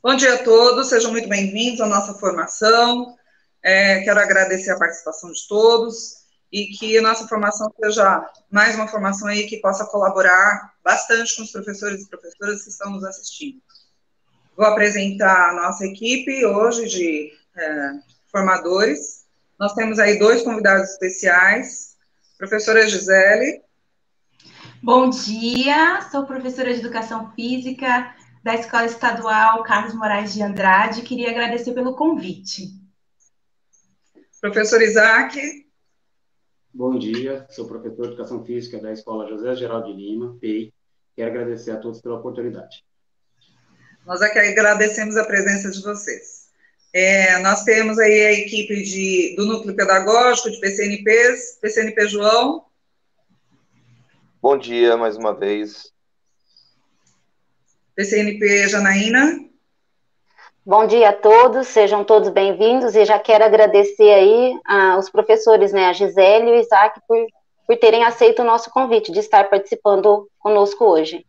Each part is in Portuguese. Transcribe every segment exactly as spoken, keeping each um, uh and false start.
Bom dia a todos, sejam muito bem-vindos à nossa formação. É, quero agradecer a participação de todos e que a nossa formação seja mais uma formação aí que possa colaborar bastante com os professores e professoras que estão nos assistindo. Vou apresentar a nossa equipe hoje de é, formadores. Nós temos aí dois convidados especiais, professora Gisele. Bom dia, sou professora de Educação Física da Escola Estadual Carlos Moraes de Andrade. Queria agradecer pelo convite. Professor Isaac. Bom dia, sou professor de Educação Física da Escola José Geraldo de Lima, P E I. Quero agradecer a todos pela oportunidade. Nós aqui agradecemos a presença de vocês. É, nós temos aí a equipe de, do Núcleo Pedagógico, de P C N Ps, P C N P João. Bom dia, mais uma vez. P C N P Janaína. Bom dia a todos, sejam todos bem-vindos e já quero agradecer aí aos professores, né, a Gisele e o Isaac, por, por terem aceito o nosso convite de estar participando conosco hoje.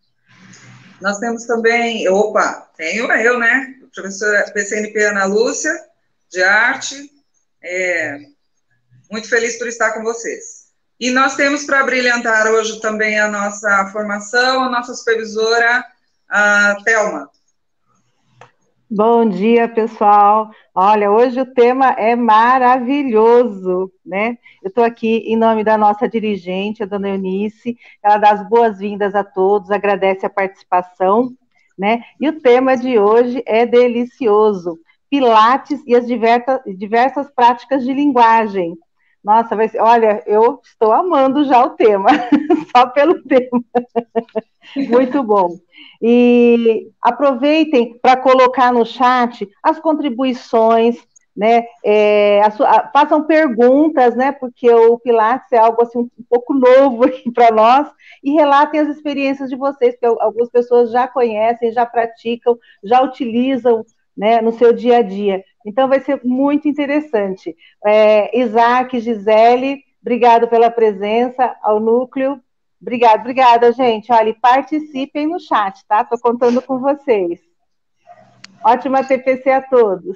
Nós temos também, opa, tenho eu, né, professora P C N P Ana Lúcia, de arte, é, muito feliz por estar com vocês. E nós temos para brilhantar hoje também a nossa formação, a nossa supervisora, a Thelma. Bom dia, pessoal. Olha, hoje o tema é maravilhoso, né? Eu estou aqui em nome da nossa dirigente, a dona Eunice, ela dá as boas-vindas a todos, agradece a participação, né? E o tema de hoje é delicioso, Pilates e as diversas, diversas práticas de linguagem. Nossa, vai ser, olha, eu estou amando já o tema, só pelo tema. Muito bom. E aproveitem para colocar no chat as contribuições, né? É, a sua, a, façam perguntas, né? Porque o Pilates é algo assim um pouco novo aqui para nós, e relatem as experiências de vocês, que algumas pessoas já conhecem, já praticam, já utilizam, né, no seu dia a dia. Então vai ser muito interessante. É, Isaac, Gisele, obrigado pela presença ao núcleo. Obrigada, obrigada, gente. Olha, participem no chat, tá? Estou contando com vocês. Ótima T P C a todos.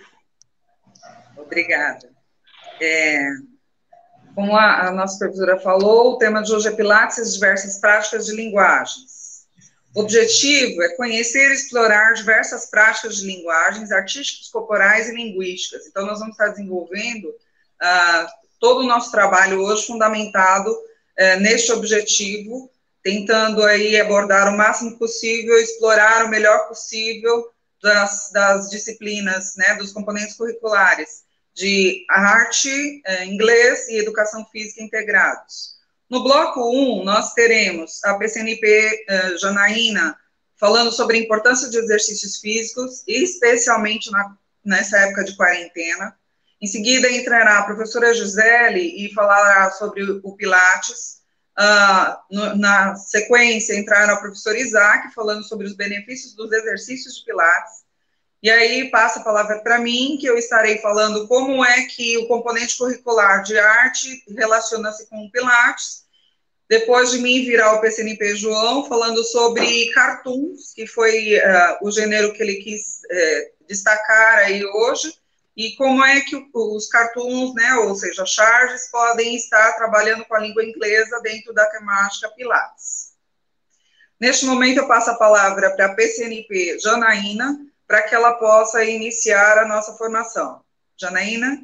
Obrigada. É, como a, a nossa professora falou, o tema de hoje é Pilates e as diversas práticas de linguagens. O objetivo é conhecer e explorar diversas práticas de linguagens artísticas, corporais e linguísticas. Então, nós vamos estar desenvolvendo uh, todo o nosso trabalho hoje fundamentado É, neste objetivo, tentando aí abordar o máximo possível, explorar o melhor possível das, das disciplinas, né, dos componentes curriculares de arte, é, inglês e educação física integrados. No bloco um, nós teremos a P C N P é, Janaína falando sobre a importância de exercícios físicos, especialmente na, nessa época de quarentena. Em seguida, entrará a professora Gisele e falará sobre o Pilates. Uh, no, na sequência, entrará o professor Isaac, falando sobre os benefícios dos exercícios de Pilates. E aí, passa a palavra para mim, que eu estarei falando como é que o componente curricular de arte relaciona-se com o Pilates. Depois de mim, virá o P C N P João, falando sobre cartoons, que foi uh, o gênero que ele quis uh, destacar aí hoje, e como é que os cartoons, né, ou seja, charges, podem estar trabalhando com a língua inglesa dentro da temática Pilates. Neste momento, eu passo a palavra para a P C N P Janaína, para que ela possa iniciar a nossa formação. Janaína?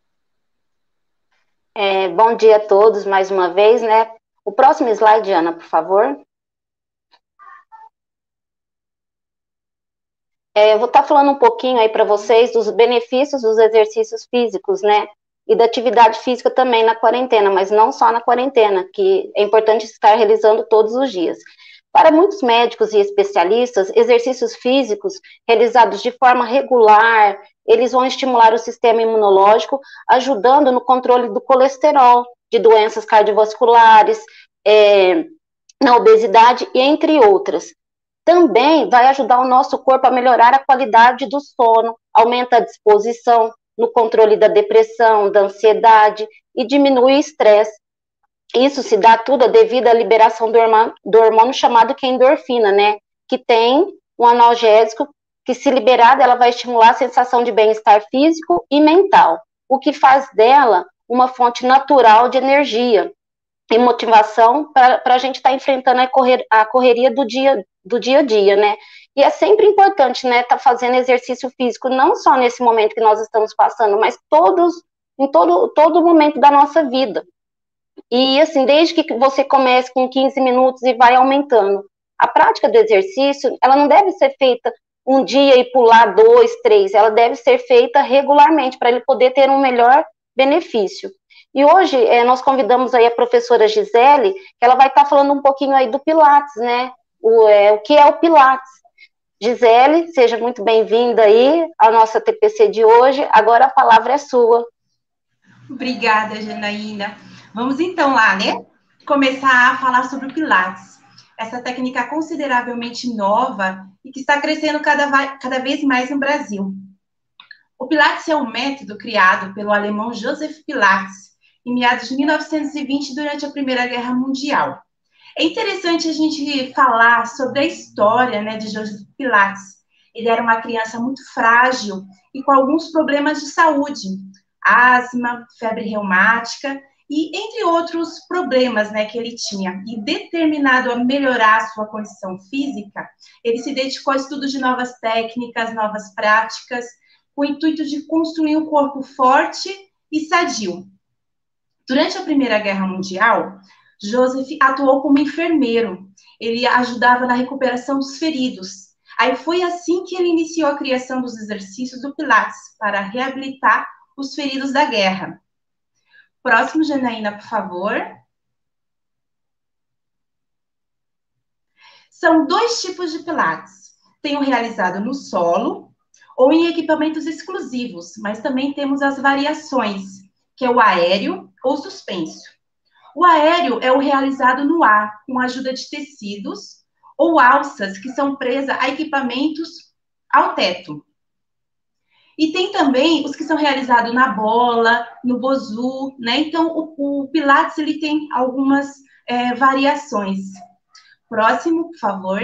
É, bom dia a todos, mais uma vez, né? O próximo slide, Ana, por favor. É, eu vou estar falando um pouquinho aí para vocês dos benefícios dos exercícios físicos, né? E da atividade física também na quarentena, mas não só na quarentena, que é importante estar realizando todos os dias. Para muitos médicos e especialistas, exercícios físicos realizados de forma regular, eles vão estimular o sistema imunológico, ajudando no controle do colesterol, de doenças cardiovasculares, é, na obesidade, e entre outras. Também vai ajudar o nosso corpo a melhorar a qualidade do sono, aumenta a disposição no controle da depressão, da ansiedade e diminui o estresse. Isso se dá tudo devido à liberação do hormônio, do hormônio chamado que é endorfina, né? Que tem um analgésico que, se liberada, ela vai estimular a sensação de bem-estar físico e mental, o que faz dela uma fonte natural de energia e motivação para a gente estar tá enfrentando a, correr, a correria do dia, do dia a dia, né? E é sempre importante, né, estar tá fazendo exercício físico, não só nesse momento que nós estamos passando, mas todos, em todo, todo momento da nossa vida. E, assim, desde que você comece com quinze minutos e vai aumentando. A prática do exercício, ela não deve ser feita um dia e pular dois, três, ela deve ser feita regularmente, para ele poder ter um melhor benefício. E hoje, é, nós convidamos aí a professora Gisele, que ela vai estar tá falando um pouquinho aí do Pilates, né? O, é, o que é o Pilates. Gisele, seja muito bem-vinda aí à nossa T P C de hoje. Agora a palavra é sua. Obrigada, Janaína. Vamos então lá, né? Começar a falar sobre o Pilates. Essa técnica consideravelmente nova e que está crescendo cada, cada vez mais no Brasil. O Pilates é um método criado pelo alemão Joseph Pilates em meados de mil novecentos e vinte, durante a Primeira Guerra Mundial. É interessante a gente falar sobre a história, né, de Joseph Pilates. Ele era uma criança muito frágil e com alguns problemas de saúde, asma, febre reumática e entre outros problemas, né, que ele tinha. E determinado a melhorar a sua condição física, ele se dedicou ao estudo de novas técnicas, novas práticas, com o intuito de construir um corpo forte e sadio. Durante a Primeira Guerra Mundial, Joseph atuou como enfermeiro. Ele ajudava na recuperação dos feridos. Aí foi assim que ele iniciou a criação dos exercícios do Pilates, para reabilitar os feridos da guerra. Próximo, Janaína, por favor. São dois tipos de Pilates. Tem o realizado no solo ou em equipamentos exclusivos, mas também temos as variações, que é o aéreo ou suspenso. O aéreo é o realizado no ar, com a ajuda de tecidos ou alças que são presas a equipamentos ao teto. E tem também os que são realizados na bola, no bozu, né? Então, o, o Pilates, ele tem algumas é, variações. Próximo, por favor.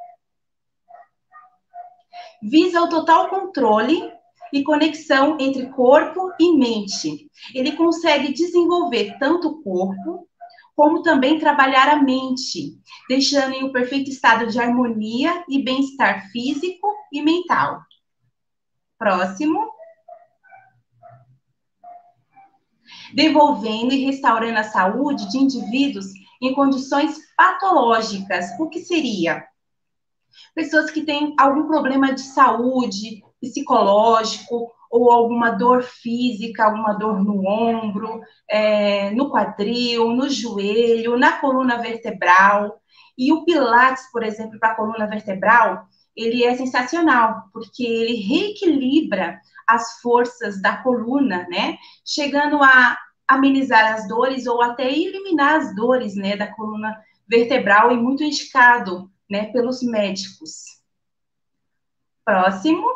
Visa o total controle e conexão entre corpo e mente. Ele consegue desenvolver tanto o corpo, como também trabalhar a mente, deixando em um perfeito estado de harmonia e bem-estar físico e mental. Próximo. Devolvendo e restaurando a saúde de indivíduos em condições patológicas. O que seria? Pessoas que têm algum problema de saúde, psicológico, ou alguma dor física, alguma dor no ombro, é, no quadril, no joelho, na coluna vertebral. E o Pilates, por exemplo, para a coluna vertebral, ele é sensacional, porque ele reequilibra as forças da coluna, né? Chegando a amenizar as dores ou até eliminar as dores, né, da coluna vertebral, e muito indicado, né, pelos médicos. Próximo.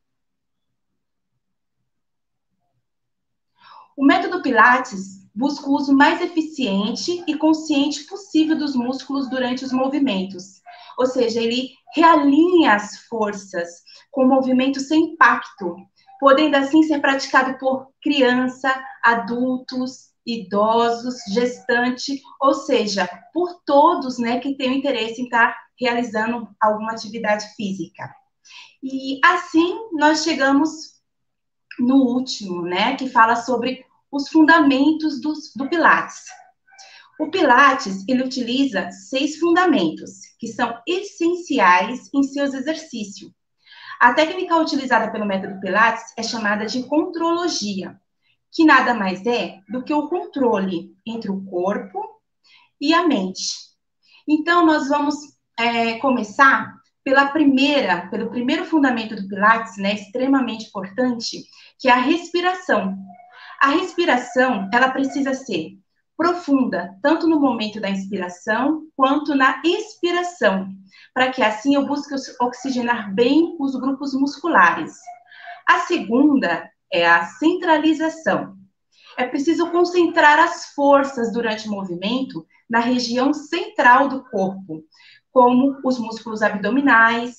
O método Pilates busca o uso mais eficiente e consciente possível dos músculos durante os movimentos. Ou seja, ele realinha as forças com movimentos sem impacto, podendo assim ser praticado por criança, adultos, idosos, gestante, ou seja, por todos, né, que têm interesse em estar realizando alguma atividade física. E assim nós chegamos no último, né, que fala sobre os fundamentos do, do Pilates. O Pilates, ele utiliza seis fundamentos, que são essenciais em seus exercícios. A técnica utilizada pelo método Pilates é chamada de contrologia, que nada mais é do que o controle entre o corpo e a mente. Então, nós vamos é, começar pela primeira, pelo primeiro fundamento do Pilates, né, extremamente importante, que é a respiração. A respiração, ela precisa ser profunda, tanto no momento da inspiração, quanto na expiração, para que assim eu busque oxigenar bem os grupos musculares. A segunda é a centralização. É preciso concentrar as forças durante o movimento na região central do corpo, como os músculos abdominais,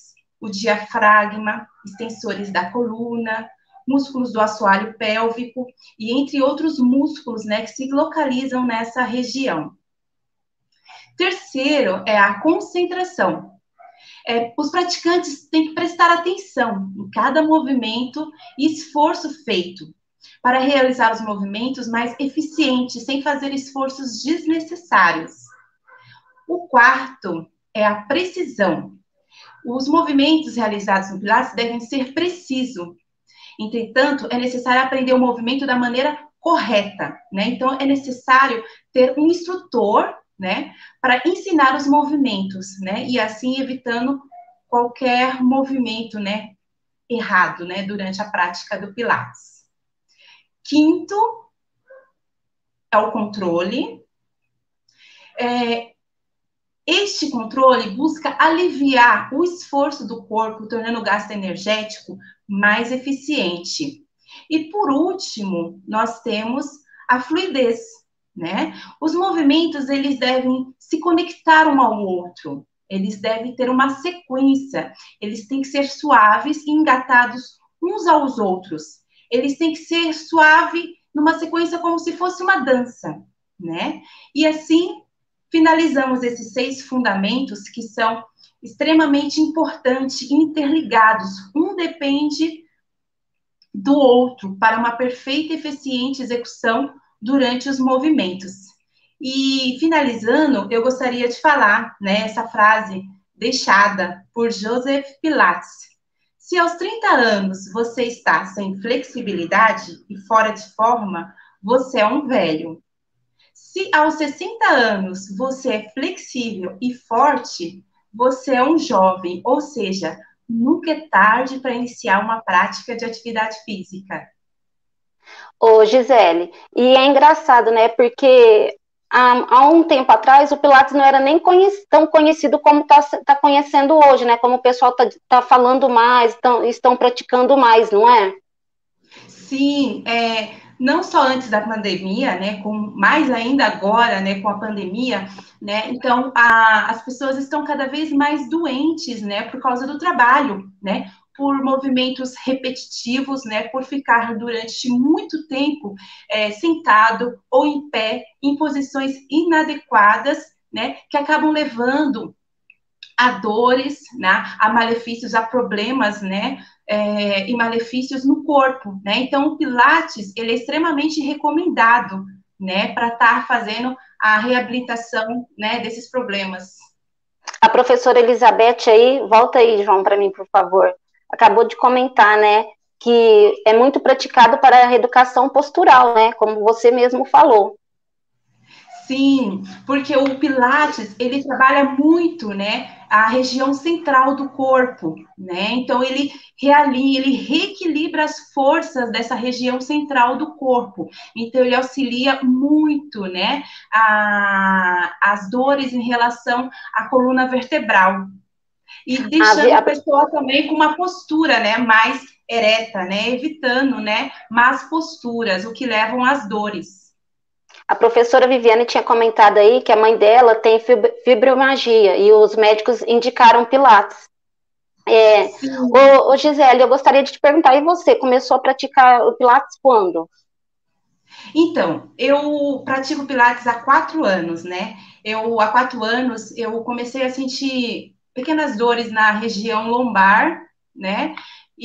o diafragma, extensores da coluna, músculos do assoalho pélvico e entre outros músculos, né, que se localizam nessa região. Terceiro é a concentração. É, os praticantes têm que prestar atenção em cada movimento e esforço feito para realizar os movimentos mais eficientes, sem fazer esforços desnecessários. O quarto é a precisão. Os movimentos realizados no Pilates devem ser precisos. Entretanto, é necessário aprender o movimento da maneira correta, né? Então, é necessário ter um instrutor, né, para ensinar os movimentos, né, e assim evitando qualquer movimento, né, errado, né, durante a prática do Pilates. Quinto é o controle. É, este controle busca aliviar o esforço do corpo, tornando o gasto energético mais eficiente. E por último, nós temos a fluidez, né? Os movimentos, eles devem se conectar um ao outro, eles devem ter uma sequência, eles têm que ser suaves e engatados uns aos outros. Eles têm que ser suave numa sequência como se fosse uma dança, né? E assim, finalizamos esses seis fundamentos que são extremamente importantes e interligados. Um depende do outro para uma perfeita e eficiente execução durante os movimentos. E, finalizando, eu gostaria de falar, né, essa frase deixada por Joseph Pilates. Se aos trinta anos você está sem flexibilidade e fora de forma, você é um velho. Se aos sessenta anos você é flexível e forte, você é um jovem, ou seja, nunca é tarde para iniciar uma prática de atividade física. Ô, Gisele, e é engraçado, né, porque há, há um tempo atrás o Pilates não era nem conhec tão conhecido como está tá conhecendo hoje, né, como o pessoal está tá falando mais, tão, estão praticando mais, não é? Sim, é, não só antes da pandemia, né, com, mais ainda agora, né, com a pandemia, né, então a, as pessoas estão cada vez mais doentes, né, por causa do trabalho, né, por movimentos repetitivos, né, por ficar durante muito tempo é, sentado ou em pé, em posições inadequadas, né, que acabam levando a dores, né, a malefícios, a problemas, né, é, e malefícios no corpo, né, então o Pilates, ele é extremamente recomendado, né, para estar fazendo a reabilitação, né, desses problemas. A professora Elizabeth aí, volta aí, João, para mim, por favor, acabou de comentar, né, que é muito praticado para a reeducação postural, né, como você mesmo falou. Sim, porque o Pilates, ele trabalha muito, né, a região central do corpo, né, então ele realinha, ele reequilibra as forças dessa região central do corpo, então ele auxilia muito, né, a, as dores em relação à coluna vertebral, e deixando a, a pessoa também com uma postura, né, mais ereta, né, evitando, né, más posturas, o que levam às dores. A professora Viviane tinha comentado aí que a mãe dela tem fibromialgia e os médicos indicaram Pilates. É, ô, ô Gisele, eu gostaria de te perguntar, e você começou a praticar o Pilates quando? Então, eu pratico Pilates há quatro anos, né? Eu, há quatro anos, eu comecei a sentir pequenas dores na região lombar, né?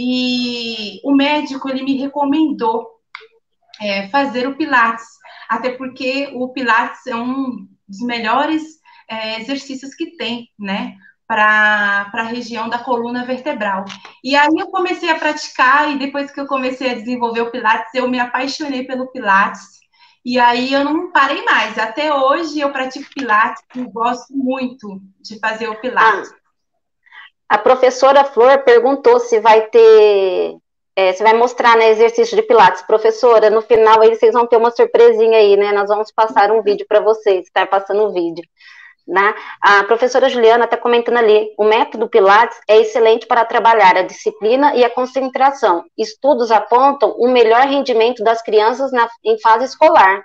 E o médico, ele me recomendou é, fazer o Pilates, até porque o Pilates é um dos melhores é, exercícios que tem, né, para a região da coluna vertebral. E aí eu comecei a praticar, e depois que eu comecei a desenvolver o Pilates, eu me apaixonei pelo Pilates, e aí eu não parei mais. Até hoje eu pratico Pilates e gosto muito de fazer o Pilates. Ah, a professora Flor perguntou se vai ter... É, você vai mostrar, né, exercício de Pilates. Professora, no final aí vocês vão ter uma surpresinha aí, né? Nós vamos passar um vídeo para vocês, estar passando o vídeo. Né? A professora Juliana está comentando ali, o método Pilates é excelente para trabalhar a disciplina e a concentração. Estudos apontam o melhor rendimento das crianças na, em fase escolar.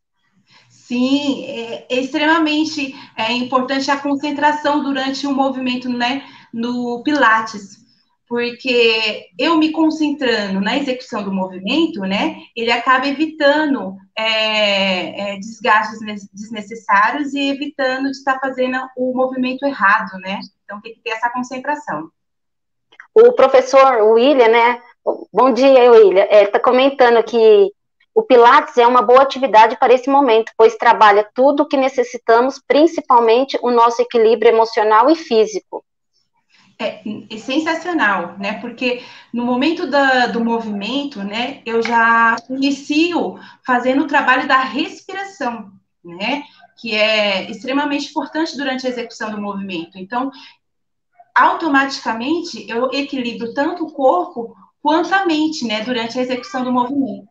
Sim, é, é extremamente é, importante a concentração durante o movimento, né, no Pilates. porque eu me concentrando na execução do movimento, né, ele acaba evitando é, é, desgastes desnecessários e evitando de estar fazendo o movimento errado, né? Então tem que ter essa concentração. O professor William, né? Bom dia, William. Está é, comentando que o Pilates é uma boa atividade para esse momento, pois trabalha tudo o que necessitamos, principalmente o nosso equilíbrio emocional e físico. É, é sensacional, né? Porque no momento da, do movimento, né, eu já inicio fazendo o trabalho da respiração, né? Que é extremamente importante durante a execução do movimento. Então, automaticamente, eu equilibro tanto o corpo quanto a mente, né? Durante a execução do movimento.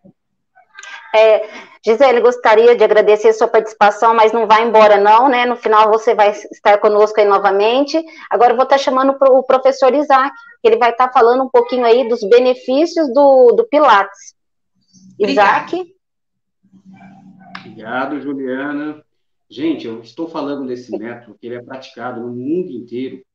É, Gisele, gostaria de agradecer a sua participação, mas não vai embora não, né? No final você vai estar conosco aí novamente. Agora eu vou estar chamando o professor Isaac, que ele vai estar falando um pouquinho aí dos benefícios do, do Pilates. Isaac? Obrigado, Juliana. Gente, eu estou falando desse método que ele é praticado no mundo inteiro,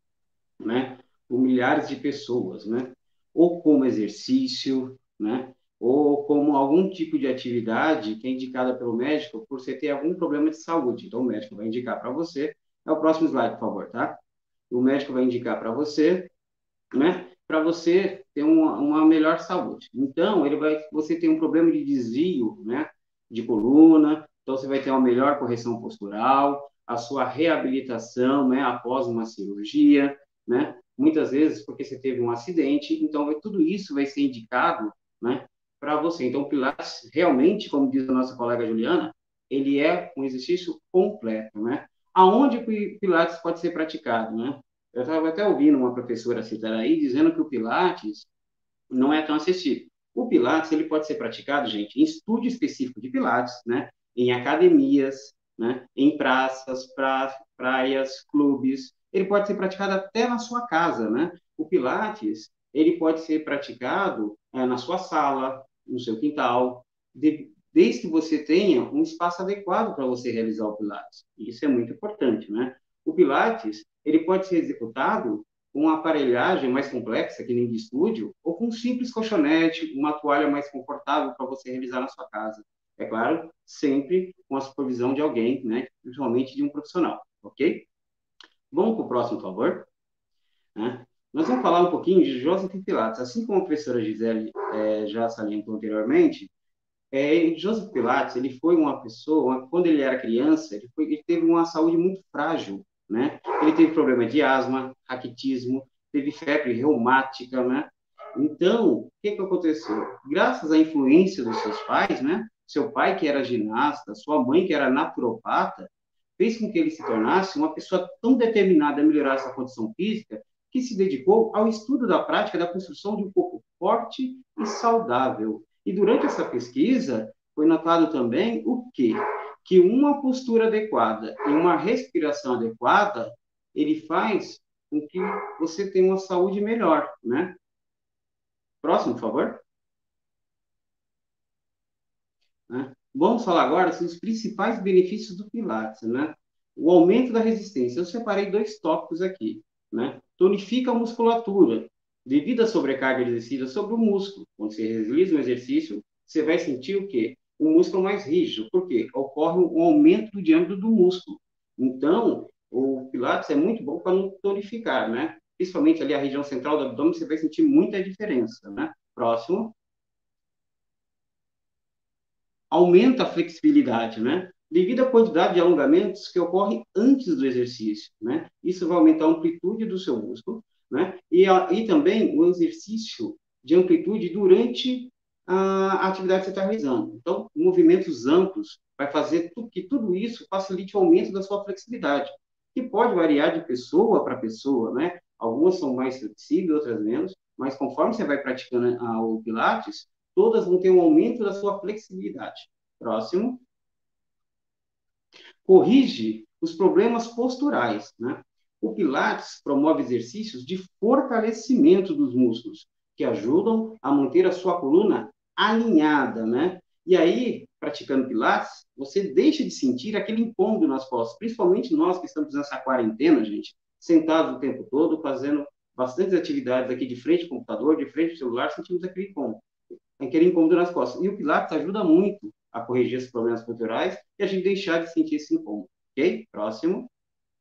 né? Por milhares de pessoas, né? Ou como exercício, né? Ou como algum tipo de atividade que é indicada pelo médico por você ter algum problema de saúde. Então, o médico vai indicar para você. É o próximo slide, por favor, tá? O médico vai indicar para você, né? Para você ter uma, uma melhor saúde. Então, ele vai, você tem um problema de desvio, né? De coluna. Então, você vai ter uma melhor correção postural, a sua reabilitação, né? Após uma cirurgia, né? Muitas vezes porque você teve um acidente. Então, vai, tudo isso vai ser indicado, né? Para você. Então, o Pilates, realmente, como diz a nossa colega Juliana, ele é um exercício completo, né? Aonde o Pilates pode ser praticado, né? Eu estava até ouvindo uma professora citar aí, dizendo que o Pilates não é tão acessível. O Pilates, ele pode ser praticado, gente, em estúdio específico de Pilates, né? Em academias, né? Em praças, pra, praias, clubes. Ele pode ser praticado até na sua casa, né? O Pilates, ele pode ser praticado é, na sua sala, no seu quintal, de, desde que você tenha um espaço adequado para você realizar o Pilates. Isso é muito importante, né? O Pilates, ele pode ser executado com uma aparelhagem mais complexa, que nem de estúdio, ou com um simples colchonete, uma toalha mais confortável para você realizar na sua casa. É claro, sempre com a supervisão de alguém, né? Principalmente de um profissional, ok? Vamos para o próximo, por favor. Né? Nós vamos falar um pouquinho de Joseph Pilates. Assim como a professora Gisele é, já salientou anteriormente, é, Joseph Pilates, ele foi uma pessoa, quando ele era criança, ele, foi, ele teve uma saúde muito frágil, né? Ele teve problema de asma, raquitismo, teve febre reumática, né? Então, o que que aconteceu? Graças à influência dos seus pais, né? Seu pai, que era ginasta, sua mãe, que era naturopata, fez com que ele se tornasse uma pessoa tão determinada a melhorar essa condição física que se dedicou ao estudo da prática da construção de um corpo forte e saudável. E durante essa pesquisa, foi notado também o quê? Que uma postura adequada e uma respiração adequada, ele faz com que você tenha uma saúde melhor, né? Próximo, por favor. Né? Vamos falar agora sobre os principais benefícios do Pilates, né? O aumento da resistência. Eu separei dois tópicos aqui, né? Tonifica a musculatura, devido à sobrecarga exercida sobre o músculo. Quando você realiza um exercício, você vai sentir o quê? Um músculo mais rígido. Por quê? Ocorre um aumento do diâmetro do músculo. Então, o Pilates é muito bom para não tonificar, né? Principalmente ali a região central do abdômen, você vai sentir muita diferença, né? Próximo. Aumenta a flexibilidade, né? Devido à quantidade de alongamentos que ocorre antes do exercício, né? Isso vai aumentar a amplitude do seu músculo, né? E, a, e também o exercício de amplitude durante a atividade que você está realizando. Então, movimentos amplos vai fazer tu, que tudo isso facilite o aumento da sua flexibilidade, que pode variar de pessoa para pessoa, né? Algumas são mais flexíveis, outras menos, mas conforme você vai praticando a, o Pilates, todas vão ter um aumento da sua flexibilidade. Próximo. Corrige os problemas posturais, né? O Pilates promove exercícios de fortalecimento dos músculos, que ajudam a manter a sua coluna alinhada, né? E aí, praticando Pilates, você deixa de sentir aquele incômodo nas costas, principalmente nós que estamos nessa quarentena, gente, sentados o tempo todo, fazendo bastantes atividades aqui de frente ao computador, de frente ao celular, sentimos aquele incômodo, aquele incômodo nas costas. E o Pilates ajuda muito a corrigir esses problemas posturais e a gente deixar de sentir esse incômodo. Ok? Próximo.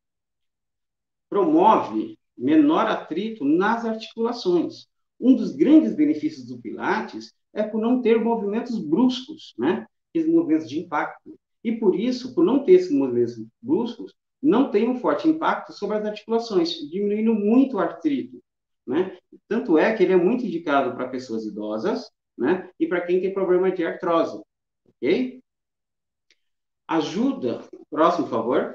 Promove menor atrito nas articulações. Um dos grandes benefícios do Pilates é por não ter movimentos bruscos, né? Esses movimentos de impacto. E por isso, por não ter esses movimentos bruscos, não tem um forte impacto sobre as articulações, diminuindo muito o artrito, né? Tanto é que ele é muito indicado para pessoas idosas, né? E para quem tem problema de artrose, ok? Ajuda, próximo, por favor.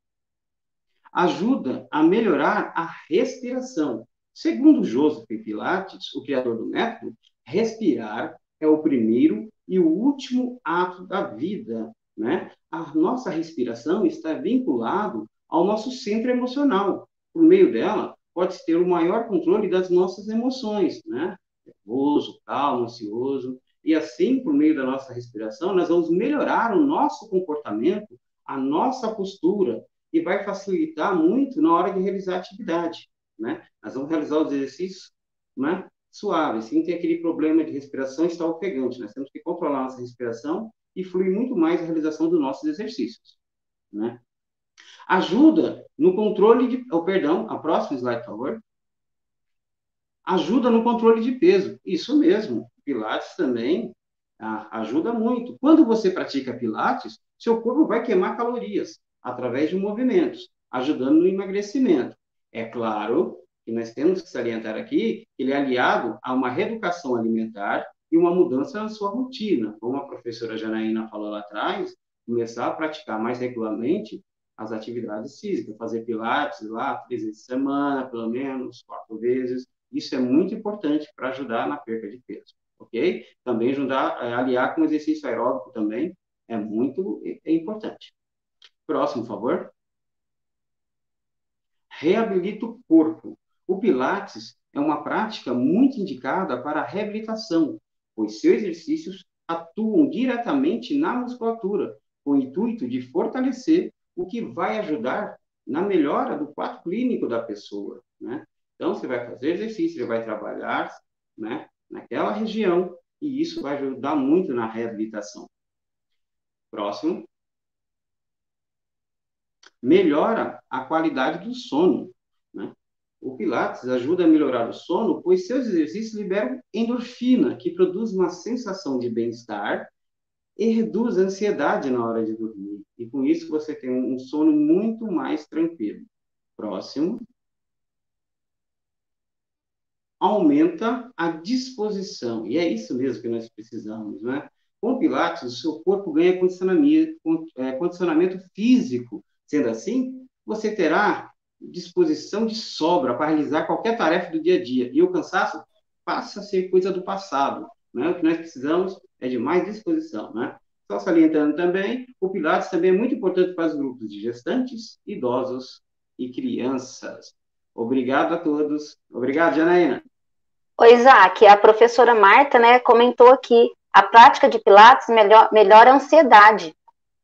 Ajuda a melhorar a respiração. Segundo Joseph Pilates, o criador do método, respirar é o primeiro e o último ato da vida, né? A nossa respiração está vinculado ao nosso centro emocional. Por meio dela, pode-se ter o maior controle das nossas emoções, né? Nervoso, calmo, ansioso. E assim, por meio da nossa respiração, nós vamos melhorar o nosso comportamento, a nossa postura, e vai facilitar muito na hora de realizar a atividade, né? Nós vamos realizar os exercícios, né, suaves, sem ter aquele problema de respiração estar ofegante. Nós temos que controlar nossa respiração e fluir muito mais a realização dos nossos exercícios, né? Ajuda no controle de... Oh, perdão, a próxima slide, por favor. Ajuda no controle de peso. Isso mesmo. Pilates também ah, ajuda muito. Quando você pratica Pilates, seu corpo vai queimar calorias através de movimentos, ajudando no emagrecimento. É claro que nós temos que salientar aqui que ele é aliado a uma reeducação alimentar e uma mudança na sua rotina. Como a professora Janaína falou lá atrás, começar a praticar mais regularmente as atividades físicas, fazer pilates lá três vezes por semana, pelo menos, quatro vezes. Isso é muito importante para ajudar na perda de peso, ok? Também ajudar, aliar com o exercício aeróbico também é muito é importante. Próximo, por favor. Reabilita o corpo. O Pilates é uma prática muito indicada para a reabilitação, pois seus exercícios atuam diretamente na musculatura, com o intuito de fortalecer, o que vai ajudar na melhora do quadro clínico da pessoa, né? Então, você vai fazer exercício, você vai trabalhar, né, naquela região, e isso vai ajudar muito na reabilitação. Próximo. Melhora a qualidade do sono, né? O Pilates ajuda a melhorar o sono, pois seus exercícios liberam endorfina, que produz uma sensação de bem-estar e reduz a ansiedade na hora de dormir. E com isso você tem um sono muito mais tranquilo. Próximo. Aumenta a disposição. E é isso mesmo que nós precisamos, né? Com o Pilates, o seu corpo ganha condicionamento, condicionamento físico. Sendo assim, você terá disposição de sobra para realizar qualquer tarefa do dia a dia. E o cansaço passa a ser coisa do passado, né? O que nós precisamos é de mais disposição, né? Só salientando também, o Pilates também é muito importante para os grupos de gestantes, idosos e crianças. Obrigado a todos. Obrigado, Janaína. Oi, Isaac, a professora Marta, né, comentou aqui, a prática de Pilates melhor, melhora a ansiedade.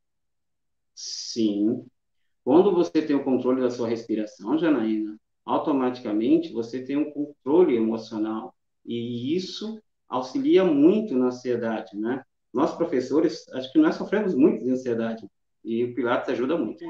Sim. Quando você tem o controle da sua respiração, Janaína, automaticamente você tem um controle emocional. E isso auxilia muito na ansiedade, né? Nós, professores, acho que nós sofremos muito de ansiedade. E o Pilates ajuda muito.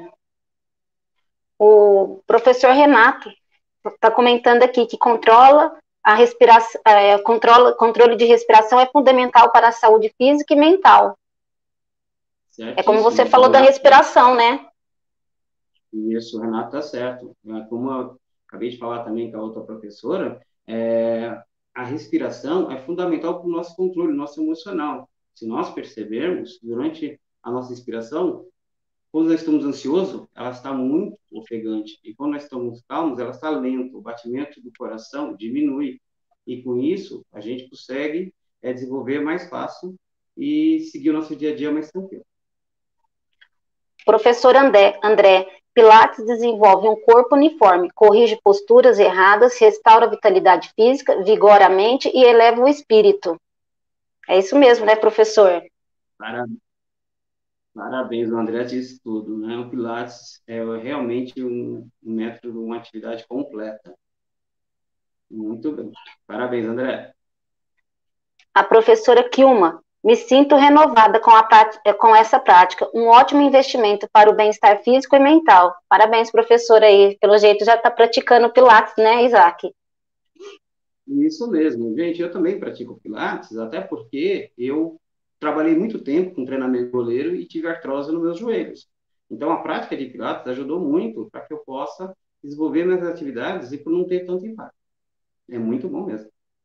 O professor Renato está comentando aqui que controla a respiração, é, controla, controle de respiração é fundamental para a saúde física e mental. Certíssimo. É como você falou da respiração, né? Isso, o Renato está certo. Como eu acabei de falar também com a outra professora, é, a respiração é fundamental para o nosso controle, nosso emocional. Se nós percebermos, durante a nossa respiração, quando nós estamos ansiosos, ela está muito ofegante. E quando nós estamos calmos, ela está lenta. O batimento do coração diminui. E com isso, a gente consegue é, desenvolver mais fácil e seguir o nosso dia a dia mais tranquilo. Professor André, André, Pilates desenvolve um corpo uniforme, corrige posturas erradas, restaura a vitalidade física, vigora a mente e eleva o espírito. É isso mesmo, né, professor? Parabéns. Parabéns, o André disse tudo, né? O Pilates é realmente um, um método, uma atividade completa. Muito bem. Parabéns, André. A professora Kilma, me sinto renovada com, a prática, com essa prática. Um ótimo investimento para o bem-estar físico e mental. Parabéns, professora, aí. Pelo jeito já está praticando Pilates, né, Isaac? Isso mesmo. Gente, eu também pratico Pilates, até porque eu trabalhei muito tempo com treinamento de goleiro e tive artrose nos meus joelhos. Então, a prática de Pilates ajudou muito para que eu possa desenvolver minhas atividades e por não ter tanto impacto. É muito bom mesmo.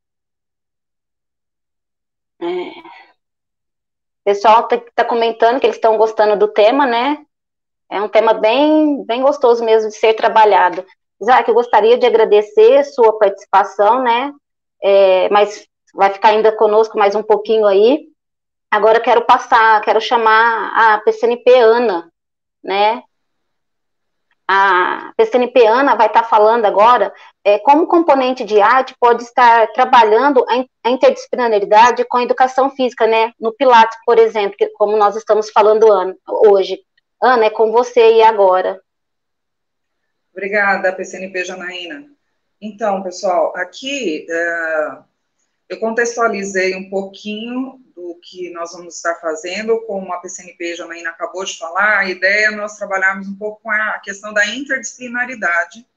É. O pessoal está comentando que eles estão gostando do tema, né? É um tema bem, bem gostoso mesmo de ser trabalhado. Isaac, eu gostaria de agradecer a sua participação, né? É, mas vai ficar ainda conosco mais um pouquinho aí. Agora eu quero passar, quero chamar a P C N P Ana, né? A P C N P Ana vai estar falando agora é, como componente de arte pode estar trabalhando a interdisciplinaridade com a educação física, né? No Pilates, por exemplo, que, como nós estamos falando hoje. Ana, é com você e agora. Obrigada, P C N P Janaína. Então, pessoal, aqui é, eu contextualizei um pouquinho do que nós vamos estar fazendo, como a P C N P Janaína acabou de falar, a ideia é nós trabalharmos um pouco com a questão da interdisciplinaridade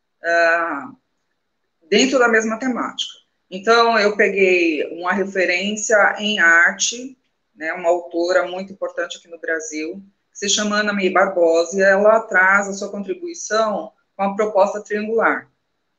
uh, dentro da mesma temática. Então, eu peguei uma referência em arte, né, uma autora muito importante aqui no Brasil, que se chama Ana May Barbosa, e ela traz a sua contribuição com a proposta triangular.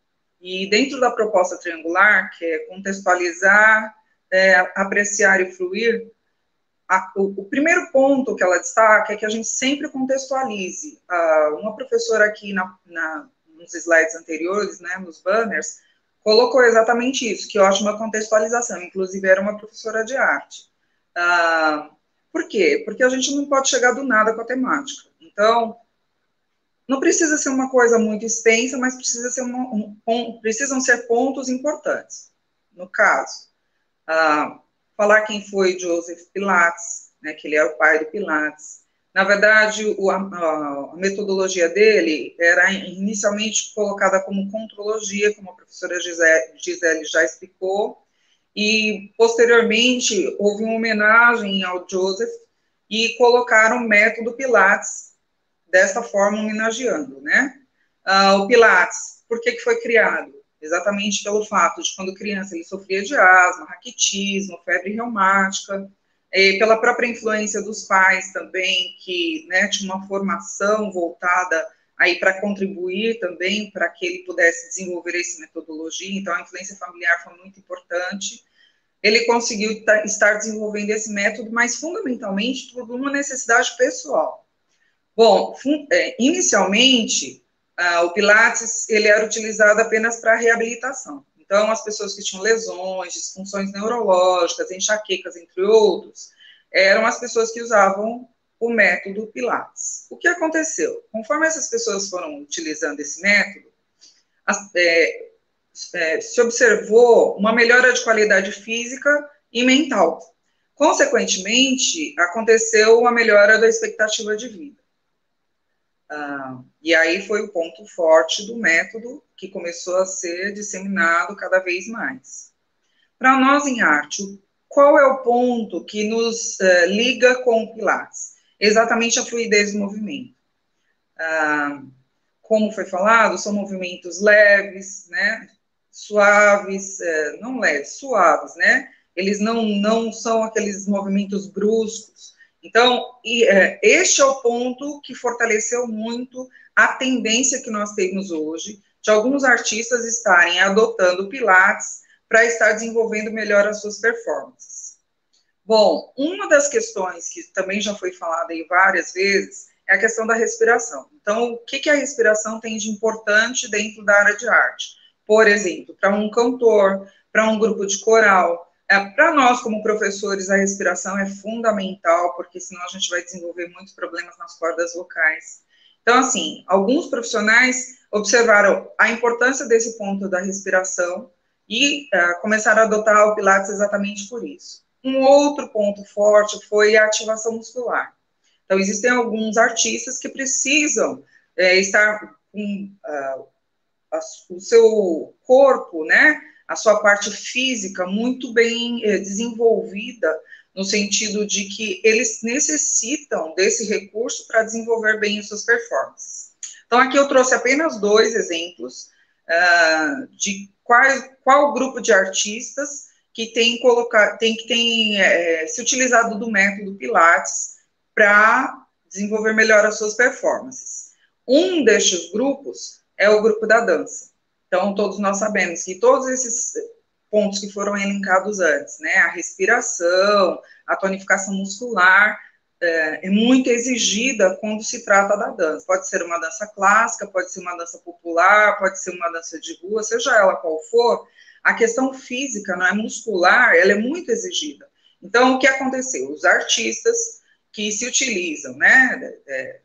E dentro da proposta triangular, que é contextualizar, é, apreciar e fluir, a, o, o primeiro ponto que ela destaca é que a gente sempre contextualize. Uh, uma professora aqui na, na, nos slides anteriores, né, nos banners, colocou exatamente isso, que ótima contextualização, inclusive era uma professora de arte. Uh, por quê? Porque a gente não pode chegar do nada com a temática. Então, não precisa ser uma coisa muito extensa, mas precisa ser uma, um, um, precisam ser pontos importantes. No caso, uh, falar quem foi Joseph Pilates, né, que ele era o pai do Pilates. Na verdade, o, a, a metodologia dele era inicialmente colocada como contrologia, como a professora Gisele, Gisele já explicou, e posteriormente houve uma homenagem ao Joseph e colocaram o método Pilates dessa forma, homenageando, né? Ah, o Pilates, por que que foi criado? Exatamente pelo fato de, quando criança, ele sofria de asma, raquitismo, febre reumática, e pela própria influência dos pais também, que, né, tinha uma formação voltada aí para contribuir também para que ele pudesse desenvolver essa metodologia, então a influência familiar foi muito importante. Ele conseguiu estar desenvolvendo esse método, mas fundamentalmente por uma necessidade pessoal. Bom, inicialmente, ah, o Pilates ele era utilizado apenas para reabilitação. Então, as pessoas que tinham lesões, disfunções neurológicas, enxaquecas, entre outros, eram as pessoas que usavam o método Pilates. O que aconteceu? Conforme essas pessoas foram utilizando esse método, as, é, é, se observou uma melhora de qualidade física e mental. Consequentemente, aconteceu uma melhora da expectativa de vida. Ah, e aí foi o ponto forte do método, que começou a ser disseminado cada vez mais. Para nós em arte, qual é o ponto que nos uh, liga com o Pilates? Exatamente a fluidez do movimento. Ah, como foi falado, são movimentos leves, né, suaves, eh, não leves, suaves, né, eles não, não são aqueles movimentos bruscos. Então, e, é, este é o ponto que fortaleceu muito a tendência que nós temos hoje, de alguns artistas estarem adotando o Pilates para estar desenvolvendo melhor as suas performances. Bom, uma das questões que também já foi falada aí várias vezes é a questão da respiração. Então, o que, que a respiração tem de importante dentro da área de arte? Por exemplo, para um cantor, para um grupo de coral, é, para nós, como professores, a respiração é fundamental, porque senão a gente vai desenvolver muitos problemas nas cordas vocais. Então, assim, alguns profissionais observaram a importância desse ponto da respiração e uh, começaram a adotar o Pilates exatamente por isso. Um outro ponto forte foi a ativação muscular. Então, existem alguns artistas que precisam é, estar com... Uh, a, o seu corpo, né, a sua parte física muito bem é, desenvolvida, no sentido de que eles necessitam desse recurso para desenvolver bem as suas performances. Então, aqui eu trouxe apenas dois exemplos uh, de qual, qual grupo de artistas que tem, colocar, tem, que tem é, se utilizado do método Pilates para desenvolver melhor as suas performances. Um destes grupos é o grupo da dança. Então, todos nós sabemos que todos esses pontos que foram elencados antes, né, a respiração, a tonificação muscular, é, é muito exigida quando se trata da dança. Pode ser uma dança clássica, pode ser uma dança popular, pode ser uma dança de rua, seja ela qual for, a questão física, não é muscular, ela é muito exigida. Então, o que aconteceu? Os artistas que se utilizam, né, é,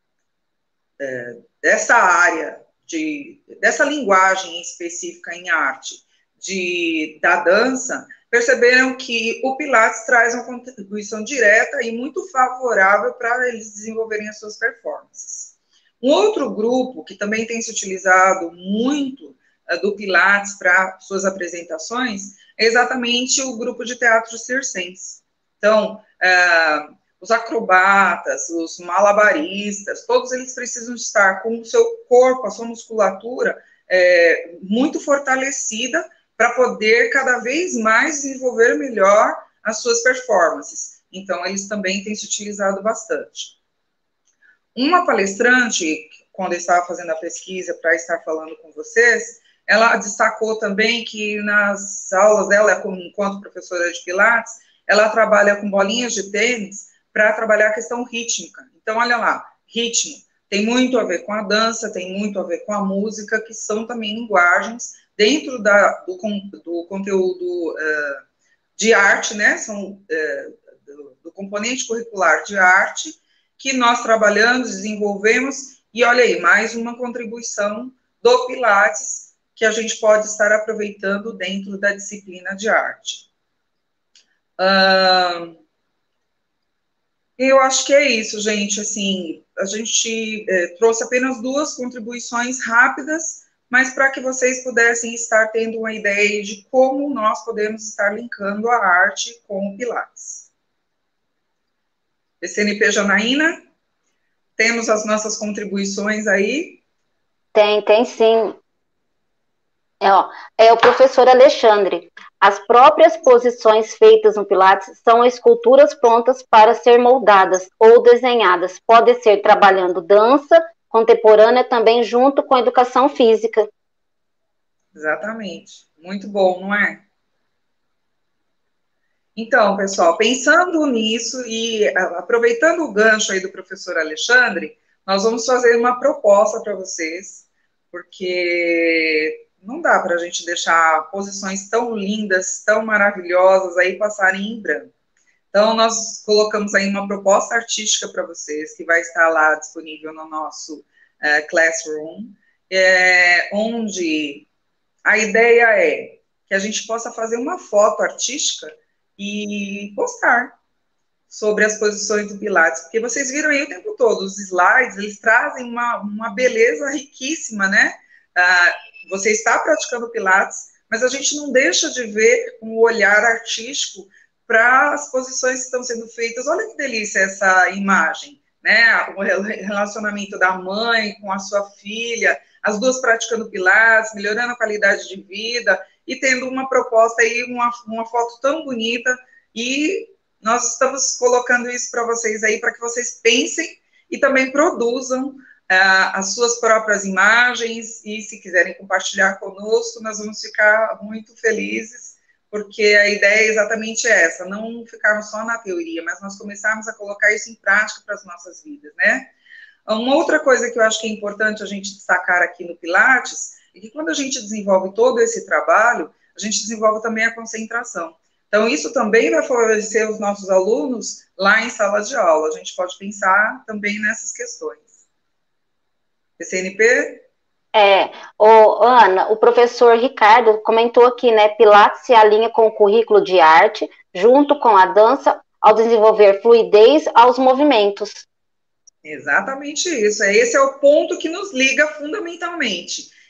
é, dessa área, de, dessa linguagem específica em arte, de, da dança, perceberam que o Pilates traz uma contribuição direta e muito favorável para eles desenvolverem as suas performances. Um outro grupo que também tem se utilizado muito uh, do Pilates para suas apresentações é exatamente o grupo de teatro circense. Então, uh, os acrobatas, os malabaristas, todos eles precisam estar com o seu corpo, a sua musculatura é, muito fortalecida para poder cada vez mais desenvolver melhor as suas performances. Então, eles também têm se utilizado bastante. Uma palestrante, quando eu estava fazendo a pesquisa para estar falando com vocês, ela destacou também que nas aulas dela, enquanto professora de Pilates, ela trabalha com bolinhas de tênis para trabalhar a questão rítmica. Então, olha lá, ritmo tem muito a ver com a dança, tem muito a ver com a música, que são também linguagens dentro da, do, do conteúdo uh, de arte, né, são uh, do, do componente curricular de arte, que nós trabalhamos, desenvolvemos, e olha aí, mais uma contribuição do Pilates, que a gente pode estar aproveitando dentro da disciplina de arte. Uh, eu acho que é isso, gente, assim, a gente é, trouxe apenas duas contribuições rápidas, mas para que vocês pudessem estar tendo uma ideia de como nós podemos estar linkando a arte com o Pilates. P C N P Janaína, temos as nossas contribuições aí? Tem, tem sim. É, ó, é o professor Alexandre. As próprias posições feitas no Pilates são esculturas prontas para ser moldadas ou desenhadas. Pode ser trabalhando dança contemporânea também junto com a educação física. Exatamente. Muito bom, não é? Então, pessoal, pensando nisso e aproveitando o gancho aí do professor Alexandre, nós vamos fazer uma proposta para vocês, porque não dá para a gente deixar posições tão lindas, tão maravilhosas aí passarem em branco. Então, nós colocamos aí uma proposta artística para vocês, que vai estar lá disponível no nosso uh, Classroom, é, onde a ideia é que a gente possa fazer uma foto artística e postar sobre as posições do Pilates, porque vocês viram aí o tempo todo, os slides, eles trazem uma, uma beleza riquíssima, né? Ah, você está praticando Pilates, mas a gente não deixa de ver um olhar artístico para as posições que estão sendo feitas. Olha que delícia essa imagem, né? O relacionamento da mãe com a sua filha, as duas praticando Pilates, melhorando a qualidade de vida e tendo uma proposta aí, uma, uma foto tão bonita, e nós estamos colocando isso para vocês aí, para que vocês pensem e também produzam uh, as suas próprias imagens, e se quiserem compartilhar conosco, nós vamos ficar muito felizes, porque a ideia é exatamente essa, não ficarmos só na teoria, mas nós começarmos a colocar isso em prática para as nossas vidas, né? Uma outra coisa que eu acho que é importante a gente destacar aqui no Pilates é que quando a gente desenvolve todo esse trabalho, a gente desenvolve também a concentração. Então, isso também vai favorecer os nossos alunos lá em sala de aula. A gente pode pensar também nessas questões. P C N P? É, o, Ana, o professor Ricardo comentou aqui, né, Pilates se alinha com o currículo de arte, junto com a dança, ao desenvolver fluidez aos movimentos. Exatamente isso. Esse é o ponto que nos liga fundamentalmente.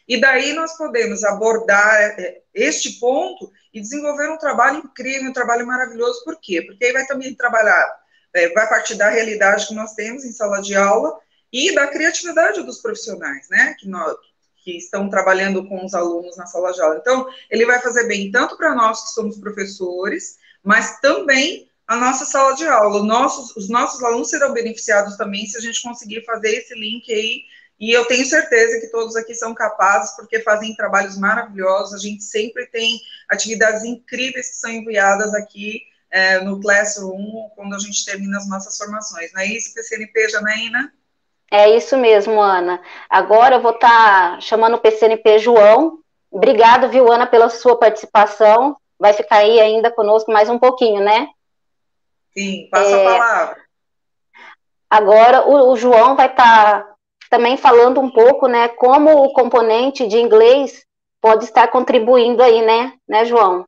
E daí nós podemos abordar este ponto e desenvolver um trabalho incrível, um trabalho maravilhoso. Por quê? Porque aí vai também trabalhar, vai partir da realidade que nós temos em sala de aula e da criatividade dos profissionais, né, que, nós, que estão trabalhando com os alunos na sala de aula. Então, ele vai fazer bem tanto para nós que somos professores, mas também a nossa sala de aula. Nossos, os nossos alunos serão beneficiados também se a gente conseguir fazer esse link aí, e eu tenho certeza que todos aqui são capazes, porque fazem trabalhos maravilhosos, a gente sempre tem atividades incríveis que são enviadas aqui é, no Classroom, quando a gente termina as nossas formações. Não é isso, P C N P, Janaína? É isso mesmo, Ana. Agora eu vou estar tá chamando o P C N P João. Obrigado, viu, Ana, pela sua participação. Vai ficar aí ainda conosco mais um pouquinho, né? Sim, passa é... a palavra. Agora o, o João vai estar tá também falando um pouco, né, como o componente de inglês pode estar contribuindo aí, né, né, João?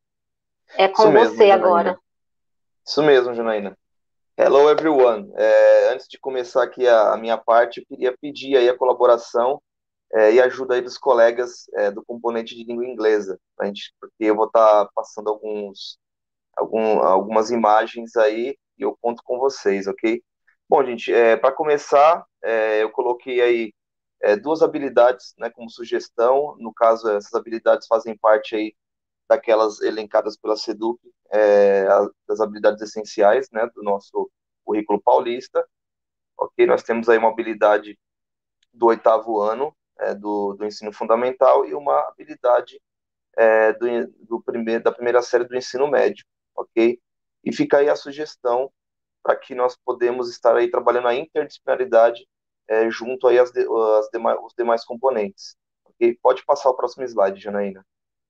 É com mesmo, você Janaína. agora. Isso mesmo, Janaína. Hello, everyone. É, antes de começar aqui a, a minha parte, eu queria pedir aí a colaboração é, e ajuda aí dos colegas é, do componente de língua inglesa, pra gente, porque eu vou estar tá passando alguns, algum, algumas imagens aí e eu conto com vocês, ok? Bom, gente, é, para começar, é, eu coloquei aí é, duas habilidades, né, como sugestão. No caso, essas habilidades fazem parte aí daquelas elencadas pela SEDUC, é, das habilidades essenciais, né, do nosso currículo paulista. Ok, nós temos aí uma habilidade do oitavo ano é, do, do ensino fundamental e uma habilidade é, do, do primeiro, da primeira série do ensino médio, ok? E fica aí a sugestão para que nós podemos estar aí trabalhando a interdisciplinaridade é, junto aí às, de, às demais, os demais componentes. Ok? Pode passar o próximo slide, Janaína.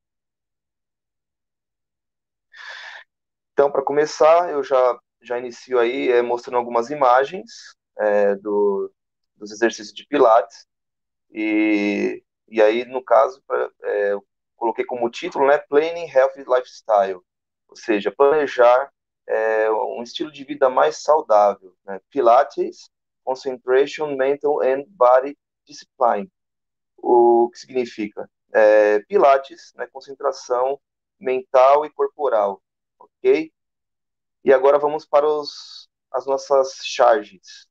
Então, para começar, eu já, já inicio aí é, mostrando algumas imagens é, do, dos exercícios de Pilates. E, e aí, no caso, pra, é, eu coloquei como título, né, Planning Healthy Lifestyle, ou seja, planejar é, um estilo de vida mais saudável, né? Pilates, Concentration, Mental and Body Discipline. O que significa? É, Pilates, né, concentração mental e corporal, ok? E agora vamos para os, as nossas charges.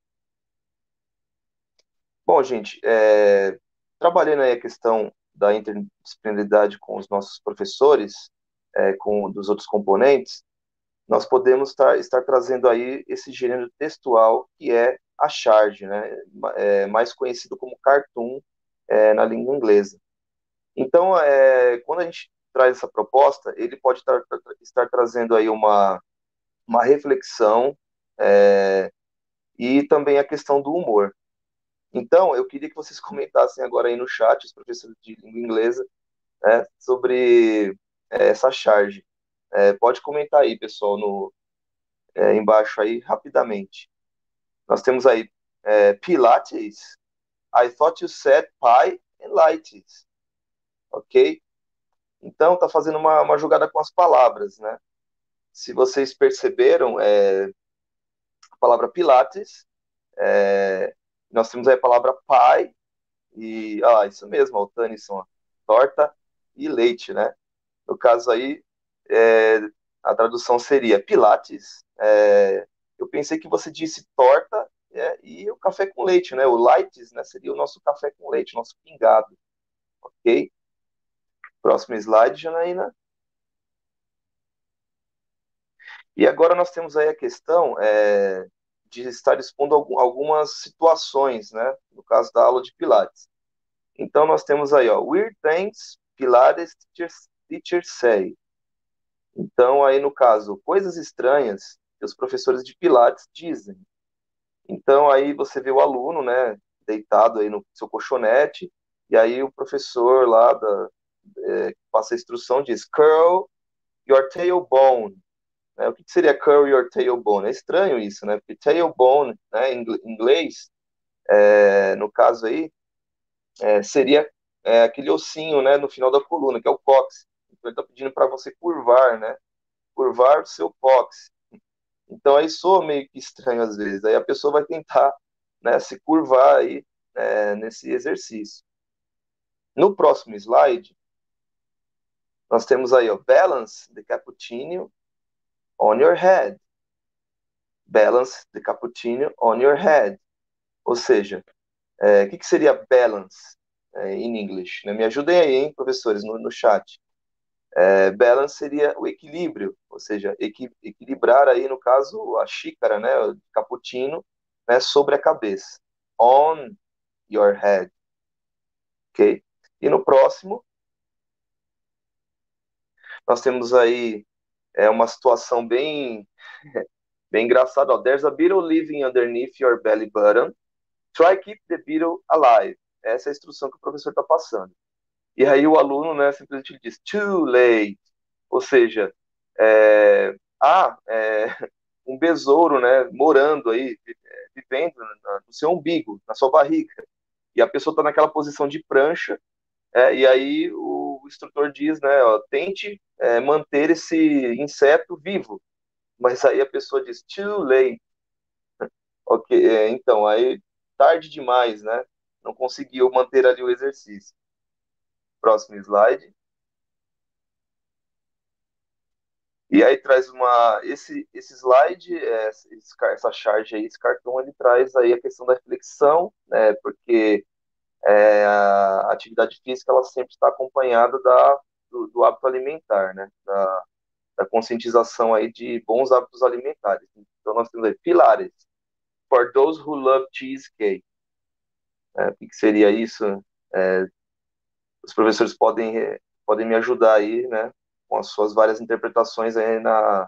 Bom, gente, é, trabalhando aí a questão da interdisciplinaridade com os nossos professores, é, com dos outros componentes, nós podemos estar, estar trazendo aí esse gênero textual que é a charge, né, é, mais conhecido como cartoon é, na língua inglesa. Então, é, quando a gente traz essa proposta, ele pode estar, estar trazendo aí uma, uma reflexão é, e também a questão do humor. Então, eu queria que vocês comentassem agora aí no chat, os professores de língua inglesa, né, sobre é, essa charge. É, pode comentar aí, pessoal, no, é, embaixo aí, rapidamente. Nós temos aí é, Pilates. I thought you said pie and lights. Ok? Então, tá fazendo uma, uma jogada com as palavras, né? Se vocês perceberam, é, a palavra Pilates, é, nós temos aí a palavra pie, e, ah, isso mesmo, o Tanison, torta e leite, né? No caso aí, é, a tradução seria Pilates. É, eu pensei que você disse torta é, e o café com leite, né? O lights, né, seria o nosso café com leite, nosso pingado, ok? Próximo slide, Janaína. E agora nós temos aí a questão é, de estar expondo algum, algumas situações, né? No caso da aula de Pilates. Então, nós temos aí, ó, weird things Pilates teachers, teachers say. Então, aí no caso, coisas estranhas que os professores de Pilates dizem. Então, aí você vê o aluno, né, deitado aí no seu colchonete, e aí o professor lá da, é, que passa a instrução diz, curl your tailbone. Né? O que seria curl your tailbone? É estranho isso, né? Porque tailbone, né, em inglês, é, no caso aí, é, seria é, aquele ossinho, né, no final da coluna, que é o cóccix. Então, ele está pedindo para você curvar, né? Curvar o seu cóccix. Então, aí soa meio que estranho às vezes. Aí a pessoa vai tentar, né, se curvar aí, é, nesse exercício. No próximo slide, nós temos aí, ó, balance the cappuccino on your head. Balance the cappuccino on your head. Ou seja, o é, que, que seria balance é, em inglês? Né? Me ajudem aí, hein, professores, no, no chat. É, balance seria o equilíbrio, ou seja, equi, equilibrar aí, no caso, a xícara, né, o cappuccino, né, sobre a cabeça. On your head. Ok? E no próximo, nós temos aí é, uma situação bem, bem engraçada. Ó. There's a beetle living underneath your belly button. Try keep the beetle alive. Essa é a instrução que o professor está passando. E aí o aluno, né, simplesmente diz, too late. Ou seja, é, ah, é, um besouro, né, morando aí, vivendo no seu umbigo, na sua barriga. E a pessoa está naquela posição de prancha, é, e aí o instrutor diz, né, ó, tente é, manter esse inseto vivo. Mas aí a pessoa diz, too late. Ok, é, então, aí tarde demais, né? Não conseguiu manter ali o exercício. Próximo slide. E aí traz uma, esse, esse slide, é, esse, essa charge aí, esse cartão, ele traz aí a questão da reflexão, né? Porque é, a atividade física, ela sempre está acompanhada da, do, do hábito alimentar, né? Da, da conscientização aí de bons hábitos alimentares. Então nós temos aí pilares. For those who love cheesecake. É, o que seria isso? É, os professores podem, podem me ajudar aí, né? Com as suas várias interpretações aí, na,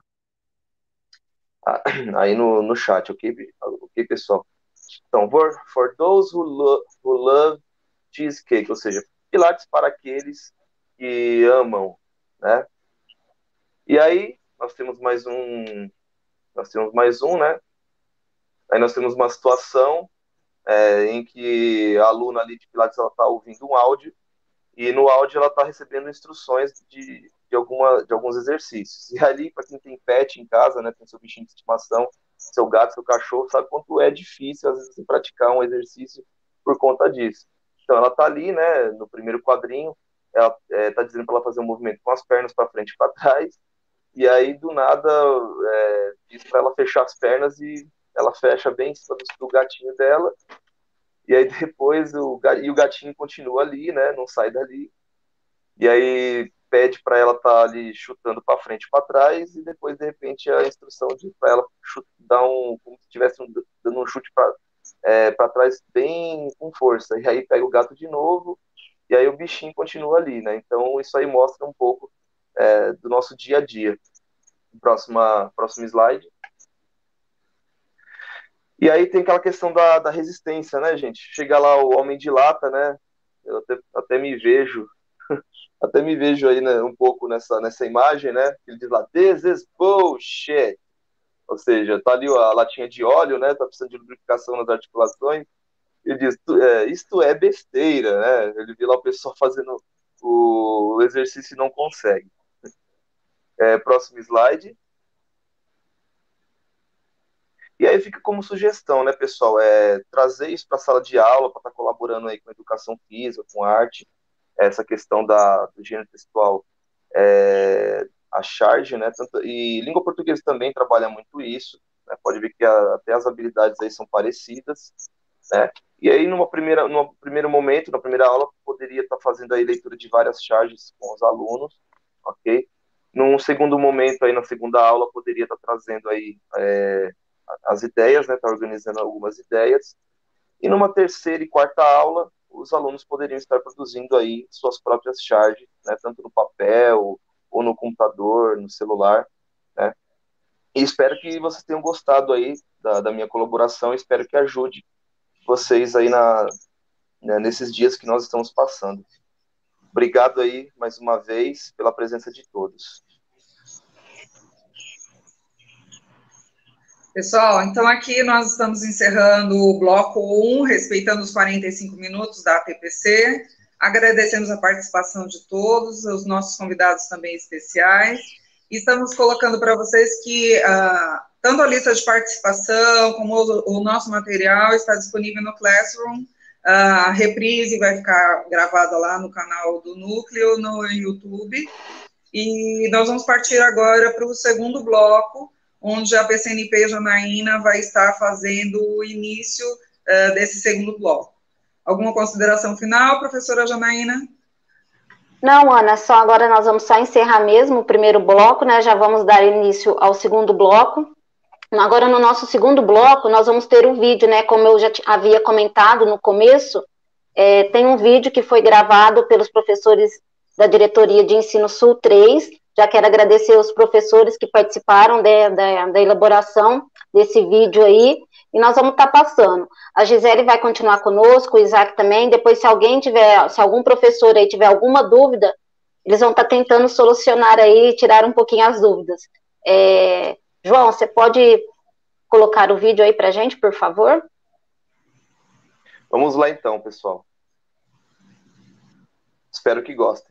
aí no, no chat, ok, ok, pessoal? Então, for, for those who, lo, who love cheesecake, ou seja, pilates para aqueles que amam, né? E aí, nós temos mais um, nós temos mais um, né? Aí nós temos uma situação é, em que a aluna ali de pilates, ela está ouvindo um áudio, e no áudio ela está recebendo instruções de, de, alguma, de alguns exercícios. E ali, para quem tem pet em casa, né, tem seu bichinho de estimação, seu gato, seu cachorro, sabe quanto é difícil, às vezes, praticar um exercício por conta disso. Então, ela está ali, né, no primeiro quadrinho, ela está é, dizendo para ela fazer um movimento com as pernas para frente e para trás, e aí, do nada, é, diz para ela fechar as pernas e ela fecha bem em cima do, do gatinho dela, e aí depois o, e o gatinho continua ali, né, não sai dali, e aí pede para ela estar tá ali chutando para frente e para trás, e depois, de repente, a instrução de para ela chutar, dar um, como se estivesse um, dando um chute para é, para trás bem com força, e aí pega o gato de novo, e aí o bichinho continua ali, né? Então isso aí mostra um pouco é, do nosso dia a dia. Próxima, próximo slide. E aí tem aquela questão da, da resistência, né, gente? Chega lá o homem de lata, né? Eu até, até me vejo, até me vejo aí, né, um pouco nessa, nessa imagem, né? Ele diz lá, this is bullshit. Ou seja, tá ali a latinha de óleo, né? Tá precisando de lubrificação nas articulações. Ele diz, é, isto é besteira, né? Ele vê lá o pessoal fazendo o exercício e não consegue. É, próximo slide. E aí fica como sugestão, né, pessoal? É trazer isso para a sala de aula, para estar tá colaborando aí com a educação física, com arte, essa questão da, do gênero textual, é, a charge, né? Tanto, e língua portuguesa também trabalha muito isso, né? Pode ver que a, até as habilidades aí são parecidas, né? E aí, numa primeira, num primeiro momento, na primeira aula, poderia estar tá fazendo aí leitura de várias charges com os alunos, ok? Num segundo momento, aí na segunda aula, poderia estar tá trazendo aí é, as ideias, né? Tá organizando algumas ideias. E numa terceira e quarta aula, os alunos poderiam estar produzindo aí suas próprias charges, né? Tanto no papel, ou no computador, no celular, né? E espero que vocês tenham gostado aí da, da minha colaboração, espero que ajude vocês aí na, né, nesses dias que nós estamos passando. Obrigado aí, mais uma vez, pela presença de todos. Pessoal, então aqui nós estamos encerrando o bloco um, respeitando os quarenta e cinco minutos da A T P C. Agradecemos a participação de todos, os nossos convidados também especiais. E estamos colocando para vocês que uh, tanto a lista de participação como o, o nosso material está disponível no Classroom, A reprise vai ficar gravada lá no canal do Núcleo, no YouTube. E nós vamos partir agora para o segundo bloco, onde a P C N P Janaína vai estar fazendo o início uh, desse segundo bloco. Alguma consideração final, professora Janaína? Não, Ana, só agora nós vamos só encerrar mesmo o primeiro bloco, né? Já vamos dar início ao segundo bloco. Agora, no nosso segundo bloco, nós vamos ter um vídeo, né? Como eu já havia comentado no começo, é, tem um vídeo que foi gravado pelos professores da Diretoria de Ensino Sul três. Já quero agradecer aos professores que participaram de, de, da elaboração desse vídeo aí, e nós vamos estar passando. A Gisele vai continuar conosco, o Isaac também. Depois, se alguém tiver, se algum professor aí tiver alguma dúvida, eles vão estar tentando solucionar aí, tirar um pouquinho as dúvidas. É, João, você pode colocar o vídeo aí pra gente, por favor? Vamos lá então, pessoal. Espero que gostem.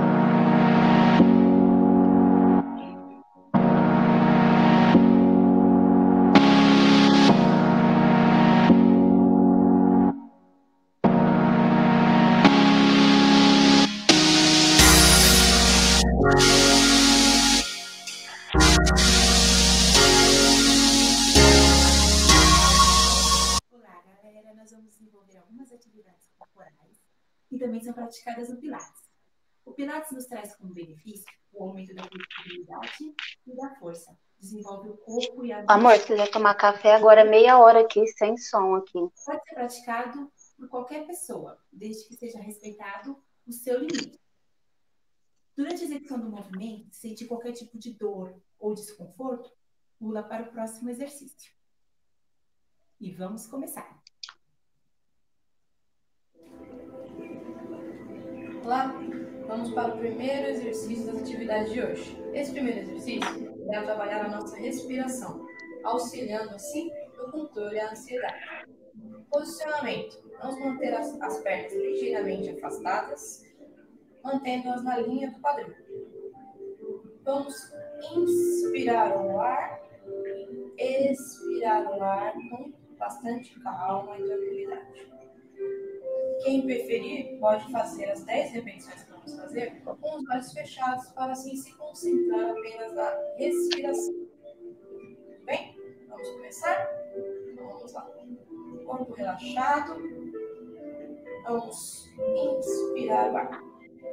Olá, galera. Nós vamos desenvolver algumas atividades corporais que também são praticadas no Pilates. O Pilates nos traz como benefício o aumento da flexibilidade e da força. Desenvolve o corpo e a... Amor, se quiser tomar café, agora é meia hora aqui, sem som aqui. Pode ser praticado por qualquer pessoa, desde que seja respeitado o seu limite. Durante a execução do movimento, se sentir qualquer tipo de dor ou desconforto, pula para o próximo exercício. E vamos começar. Olá, vamos para o primeiro exercício das atividades de hoje. Esse primeiro exercício é trabalhar a nossa respiração, auxiliando assim no controle da ansiedade. Posicionamento: vamos manter as, as pernas ligeiramente afastadas, mantendo-as na linha do quadril. Vamos inspirar o ar, expirar o ar com bastante calma e tranquilidade. Quem preferir pode fazer as dez repetições que vamos fazer com os olhos fechados para assim se concentrar apenas na respiração. Tudo bem? Vamos começar? Então, vamos lá. Corpo relaxado. Vamos inspirar o ar.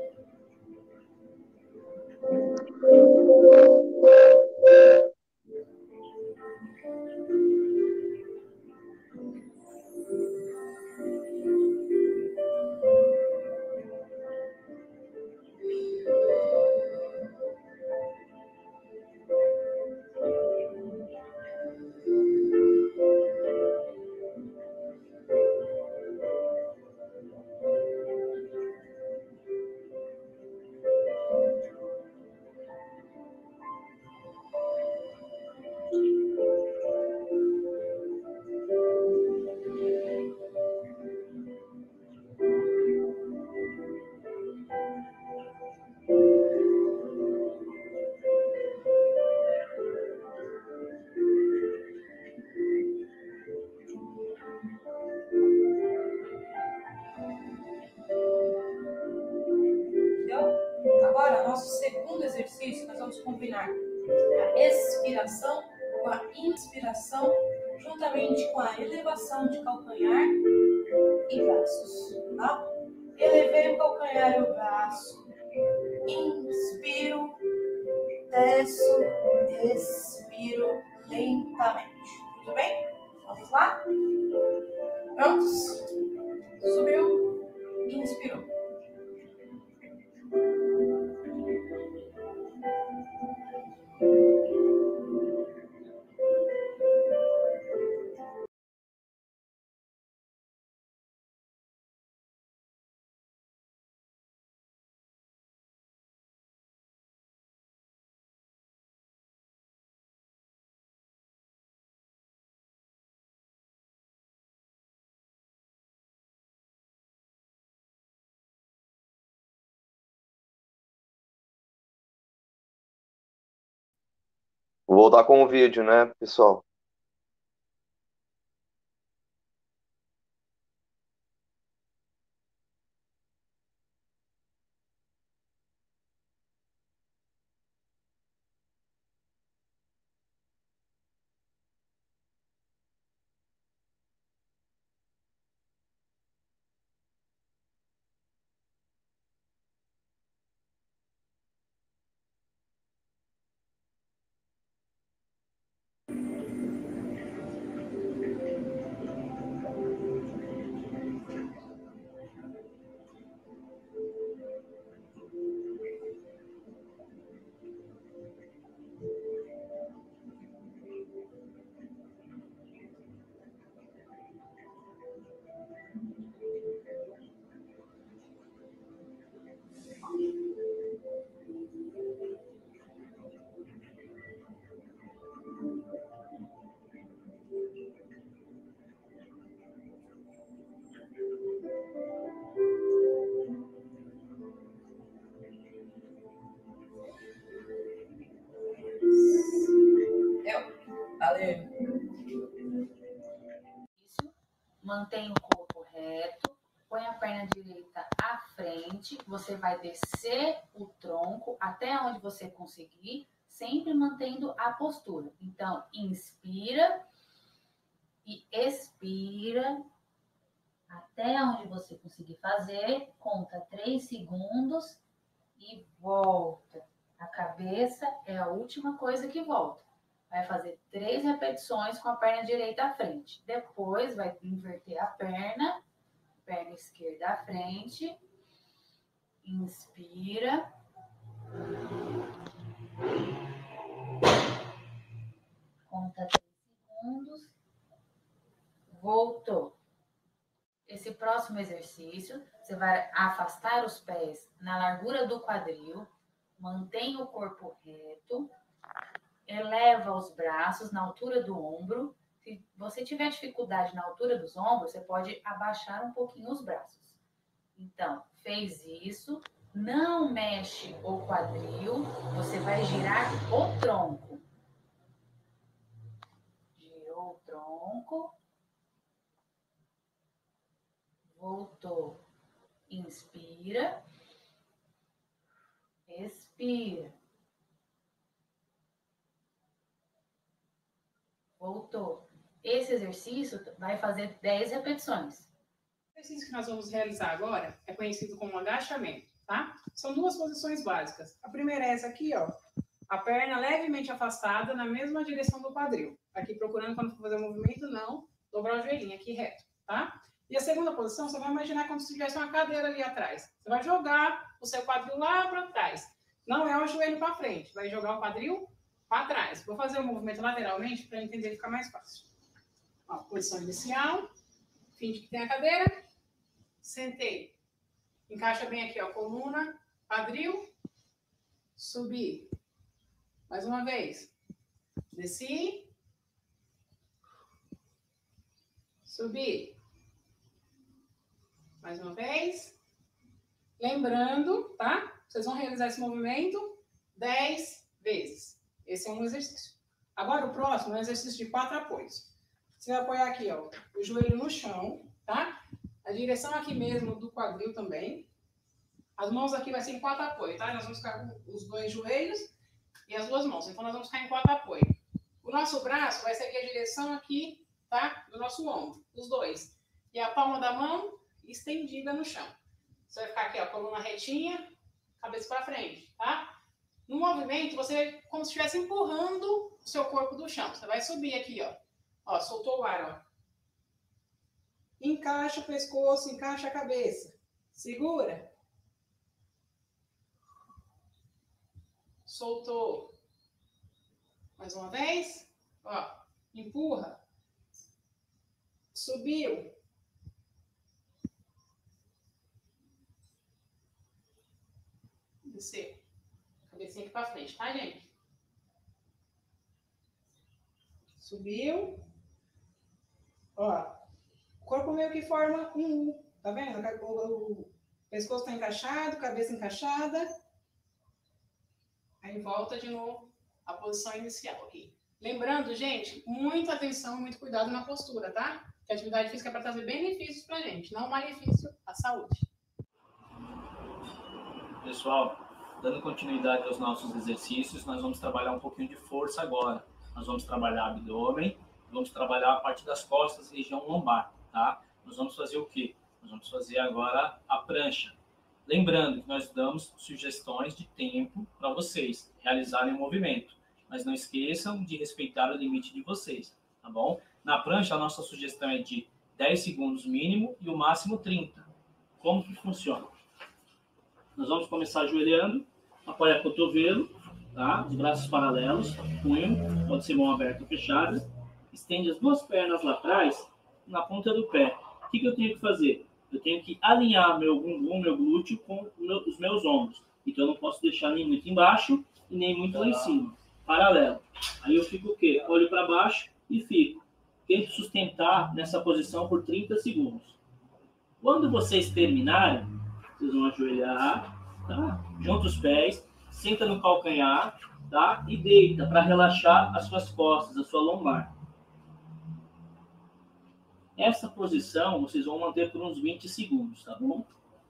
Agora, nosso segundo exercício, nós vamos combinar a expiração com a inspiração, juntamente com a elevação de calcanhar e braços. Tá? Elevei o calcanhar e o braço. Inspiro, desço, expiro lentamente. Tudo bem? Vamos lá? Prontos? Subiu, inspirou. Vou voltar com o vídeo, né, pessoal? Mantém o corpo reto, põe a perna direita à frente, você vai descer o tronco até onde você conseguir, sempre mantendo a postura. Então, inspira e expira até onde você conseguir fazer, conta três segundos e volta. A cabeça é a última coisa que volta. Vai fazer três repetições com a perna direita à frente. Depois vai inverter a perna, perna esquerda à frente. Inspira. Conta três segundos. Voltou. Esse próximo exercício, você vai afastar os pés na largura do quadril, mantém o corpo reto, eleva os braços na altura do ombro. Se você tiver dificuldade na altura dos ombros, você pode abaixar um pouquinho os braços. Então, fez isso, não mexe o quadril, você vai girar o tronco. Girou o tronco. Voltou. Inspira. Expira. Voltou. Esse exercício vai fazer dez repetições. O exercício que nós vamos realizar agora é conhecido como agachamento, tá? São duas posições básicas. A primeira é essa aqui, ó. A perna levemente afastada na mesma direção do quadril. Aqui procurando, quando for fazer o movimento, não dobrar o joelhinho aqui reto, tá? E a segunda posição, você vai imaginar como se tivesse uma cadeira ali atrás. Você vai jogar o seu quadril lá para trás. Não é o joelho para frente, vai jogar o quadril para trás. Vou fazer o movimento lateralmente para entender ficar mais fácil. Ó, posição inicial, finge que tem a cadeira, sentei. Encaixa bem aqui, ó, coluna, quadril, subi. Mais uma vez. Desci. Subi. Mais uma vez. Lembrando, tá? Vocês vão realizar esse movimento dez vezes. Esse é um exercício. Agora, o próximo é um exercício de quatro apoios. Você vai apoiar aqui, ó, o joelho no chão, tá? A direção aqui mesmo do quadril também. As mãos aqui vai ser em quatro apoios, tá? Nós vamos ficar com os dois joelhos e as duas mãos. Então, nós vamos ficar em quatro apoios. O nosso braço vai seguir a direção aqui, tá? Do nosso ombro, os dois. E a palma da mão estendida no chão. Você vai ficar aqui, ó, coluna retinha, cabeça para frente, tá? No movimento, você como se estivesse empurrando o seu corpo do chão. Você vai subir aqui, ó. Ó, soltou o ar, ó. Encaixa o pescoço, encaixa a cabeça. Segura. Soltou. Mais uma vez. Ó, empurra. Subiu. Desceu. Cabecinha aqui pra frente, tá, gente? Subiu. Ó. O corpo meio que forma um U. Tá vendo? O pescoço tá encaixado, cabeça encaixada. Aí volta de novo à posição inicial aqui. Lembrando, gente, muita atenção, muito cuidado na postura, tá? Que a atividade física é para trazer benefícios pra gente, não malefício à saúde. Pessoal, dando continuidade aos nossos exercícios, nós vamos trabalhar um pouquinho de força agora. Nós vamos trabalhar abdômen, vamos trabalhar a parte das costas e região lombar, tá? Nós vamos fazer o quê? Nós vamos fazer agora a prancha. Lembrando que nós damos sugestões de tempo para vocês realizarem o movimento, mas não esqueçam de respeitar o limite de vocês, tá bom? Na prancha, a nossa sugestão é de dez segundos mínimo e o máximo trinta. Como que funciona? Nós vamos começar ajoelhando, apoia o cotovelo, tá? De braços paralelos, punho, pode ser mão aberta ou fechada. Estende as duas pernas lá atrás, na ponta do pé. O que, que eu tenho que fazer? Eu tenho que alinhar meu bumbum, meu glúteo com os meus ombros. Então, eu não posso deixar nem muito embaixo e nem muito lá em cima. Paralelo. Aí eu fico o quê? Olho para baixo e fico. Tento sustentar nessa posição por trinta segundos. Quando vocês terminarem, vocês vão ajoelhar, tá? Junta os pés, senta no calcanhar, tá? E deita para relaxar as suas costas, a sua lombar. Essa posição vocês vão manter por uns vinte segundos, tá bom?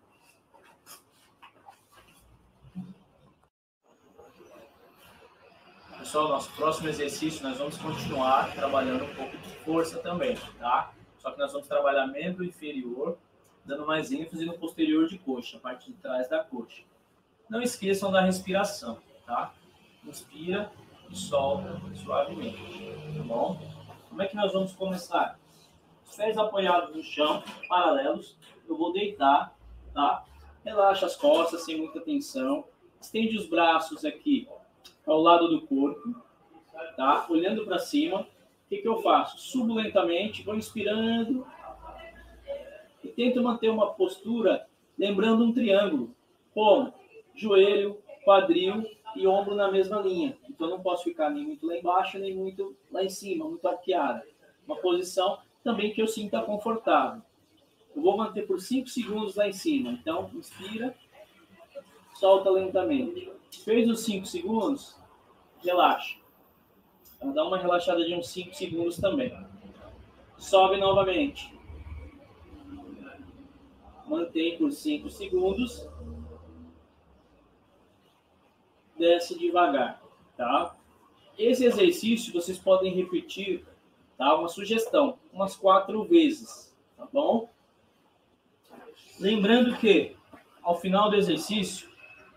Pessoal, nosso próximo exercício nós vamos continuar trabalhando um pouco de força também, tá? Só que nós vamos trabalhar membro inferior, dando mais ênfase no posterior de coxa, a parte de trás da coxa. Não esqueçam da respiração, tá? Inspira e solta suavemente, tá bom? Como é que nós vamos começar? Os pés apoiados no chão, paralelos, eu vou deitar, tá? Relaxa as costas sem muita tensão, estende os braços aqui ao lado do corpo, tá? Olhando para cima, o que que eu faço? Subo lentamente, vou inspirando e tento manter uma postura lembrando um triângulo, como joelho, quadril e ombro na mesma linha. Então não posso ficar nem muito lá embaixo, nem muito lá em cima, muito arqueada. Uma posição também que eu sinta confortável. Eu vou manter por cinco segundos lá em cima. Então, inspira, solta lentamente. Fez os cinco segundos, relaxa. Então, dá uma relaxada de uns cinco segundos também. Sobe novamente. Mantém por cinco segundos. Desce devagar, tá? Esse exercício vocês podem repetir, tá? Uma sugestão, umas quatro vezes, tá bom? Lembrando que, ao final do exercício,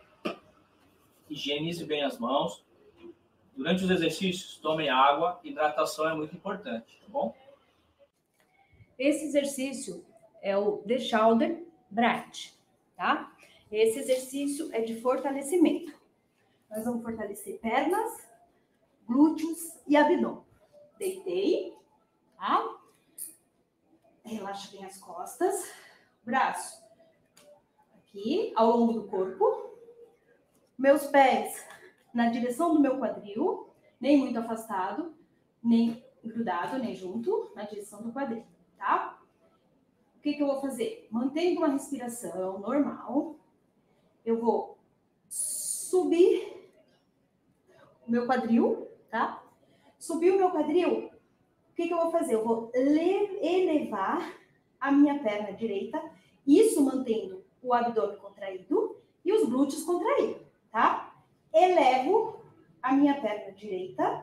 higienize bem as mãos. Durante os exercícios, tomem água. Hidratação é muito importante, tá bom? Esse exercício é o The Shoulder Bright, tá? Esse exercício é de fortalecimento. Nós vamos fortalecer pernas, glúteos e abdômen. Deitei, tá? Relaxa bem as costas. Braço aqui, ao longo do corpo. Meus pés na direção do meu quadril, nem muito afastado, nem grudado, nem junto, na direção do quadril, tá? O que que eu vou fazer? Mantendo uma respiração normal, eu vou subir o meu quadril, tá? Subir o meu quadril, o que que eu vou fazer? Eu vou elevar a minha perna direita, isso mantendo o abdômen contraído e os glúteos contraídos, tá? Elevo a minha perna direita,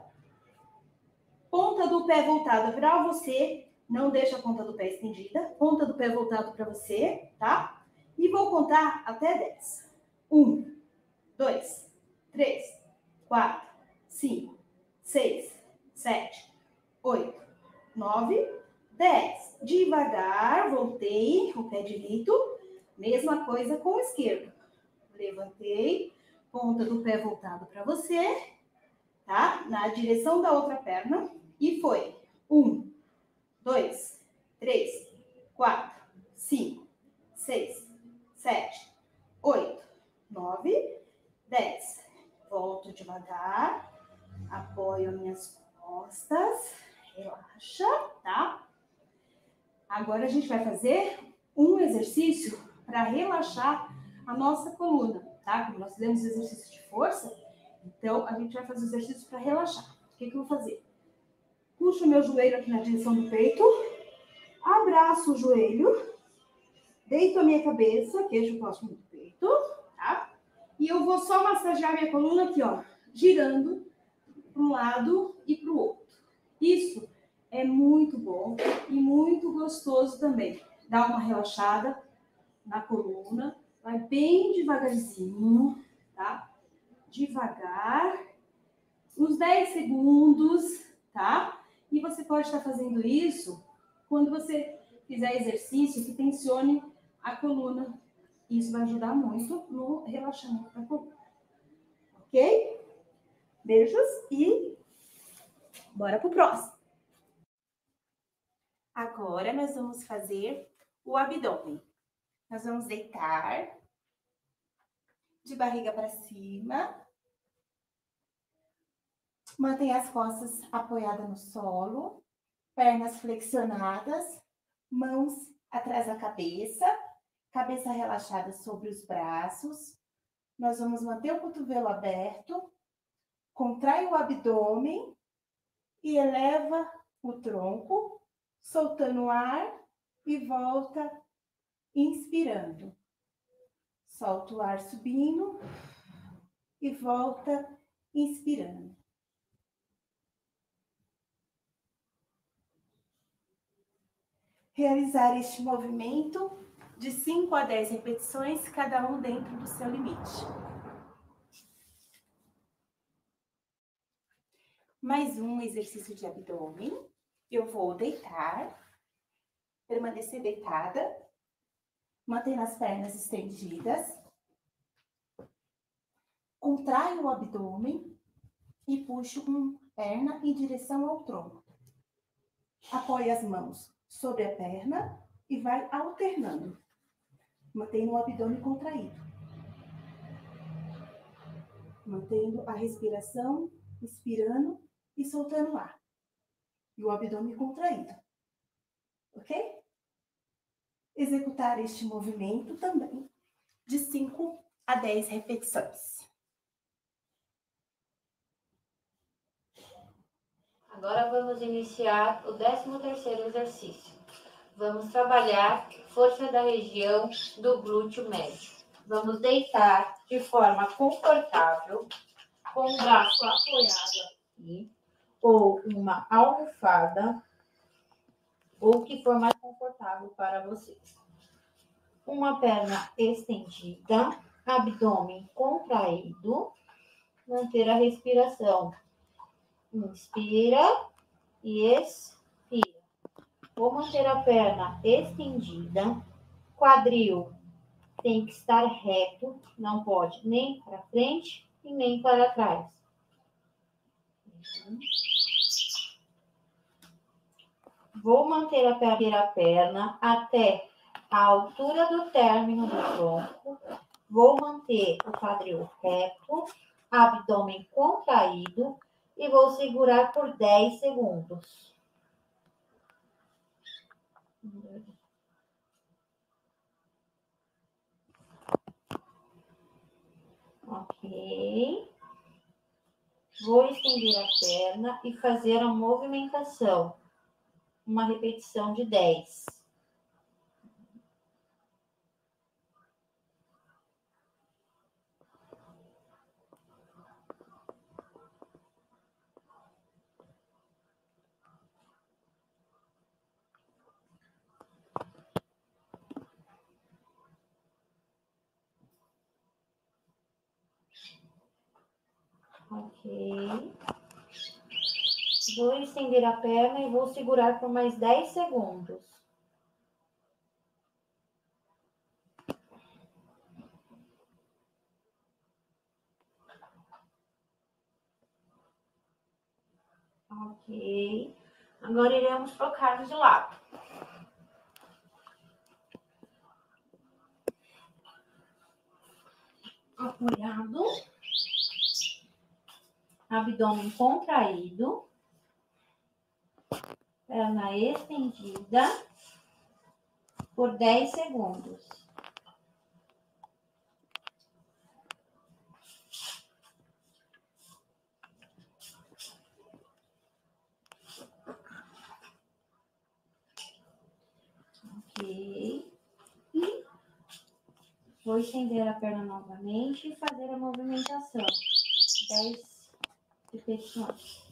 ponta do pé voltada para você, não deixa a ponta do pé estendida, ponta do pé voltado para você, tá? E vou contar até dez. Um, dois, três, quatro, cinco, seis, sete, oito, nove, dez. Devagar, voltei, o pé direito, mesma coisa com o esquerdo. Levantei, ponta do pé voltado para você, tá? Na direção da outra perna. E foi. Um, dois, três, quatro, cinco, seis, sete, oito, nove, dez. Volto devagar. Apoio as minhas costas. Relaxa, tá? Agora a gente vai fazer um exercício para relaxar a nossa coluna, tá? Como nós fizemos exercício de força, então a gente vai fazer exercício para relaxar. O que que eu vou fazer? Puxo o meu joelho aqui na direção do peito, abraço o joelho, deito a minha cabeça, queixo próximo do peito, tá? E eu vou só massagear minha coluna aqui, ó, girando para um lado e para o outro. Isso é muito bom e muito gostoso também. Dá uma relaxada na coluna, vai bem devagarzinho, tá? Devagar, uns dez segundos, tá? E você pode estar fazendo isso quando você fizer exercício que tensione a coluna. Isso vai ajudar muito no relaxamento da coluna. Ok? Beijos e bora pro próximo. Agora nós vamos fazer o abdômen. Nós vamos deitar de barriga para cima. Mantenha as costas apoiadas no solo, pernas flexionadas, mãos atrás da cabeça, cabeça relaxada sobre os braços. Nós vamos manter o cotovelo aberto, contrai o abdômen e eleva o tronco, soltando o ar e volta inspirando. Solta o ar subindo e volta inspirando. Realizar este movimento de cinco a dez repetições, cada um dentro do seu limite. Mais um exercício de abdômen. Eu vou deitar, permanecer deitada, mantendo as pernas estendidas. Contraio o abdômen e puxo uma perna em direção ao tronco. Apoie as mãos sobre a perna e vai alternando, mantendo o abdômen contraído. Mantendo a respiração, inspirando e soltando o ar. E o abdômen contraído. Ok? Executar este movimento também de cinco a dez repetições. Agora vamos iniciar o décimo terceiro exercício. Vamos trabalhar força da região do glúteo médio. Vamos deitar de forma confortável, com o braço apoiado aqui, ou uma almofada, ou o que for mais confortável para vocês. Uma perna estendida, abdômen contraído, manter a respiração. Inspira e expira. Vou manter a perna estendida, quadril tem que estar reto, não pode nem para frente e nem para trás. Vou manter a perna, a perna até a altura do término do tronco. Vou manter o quadril reto, abdômen contraído e vou segurar por dez segundos. Ok. Vou estender a perna e fazer a movimentação. Uma repetição de dez. Ok. Vou estender a perna e vou segurar por mais dez segundos. Ok. Agora iremos trocar de lado. Apoiado. Abdômen contraído. Perna estendida por dez segundos. Ok. E vou estender a perna novamente e fazer a movimentação. dez repetições.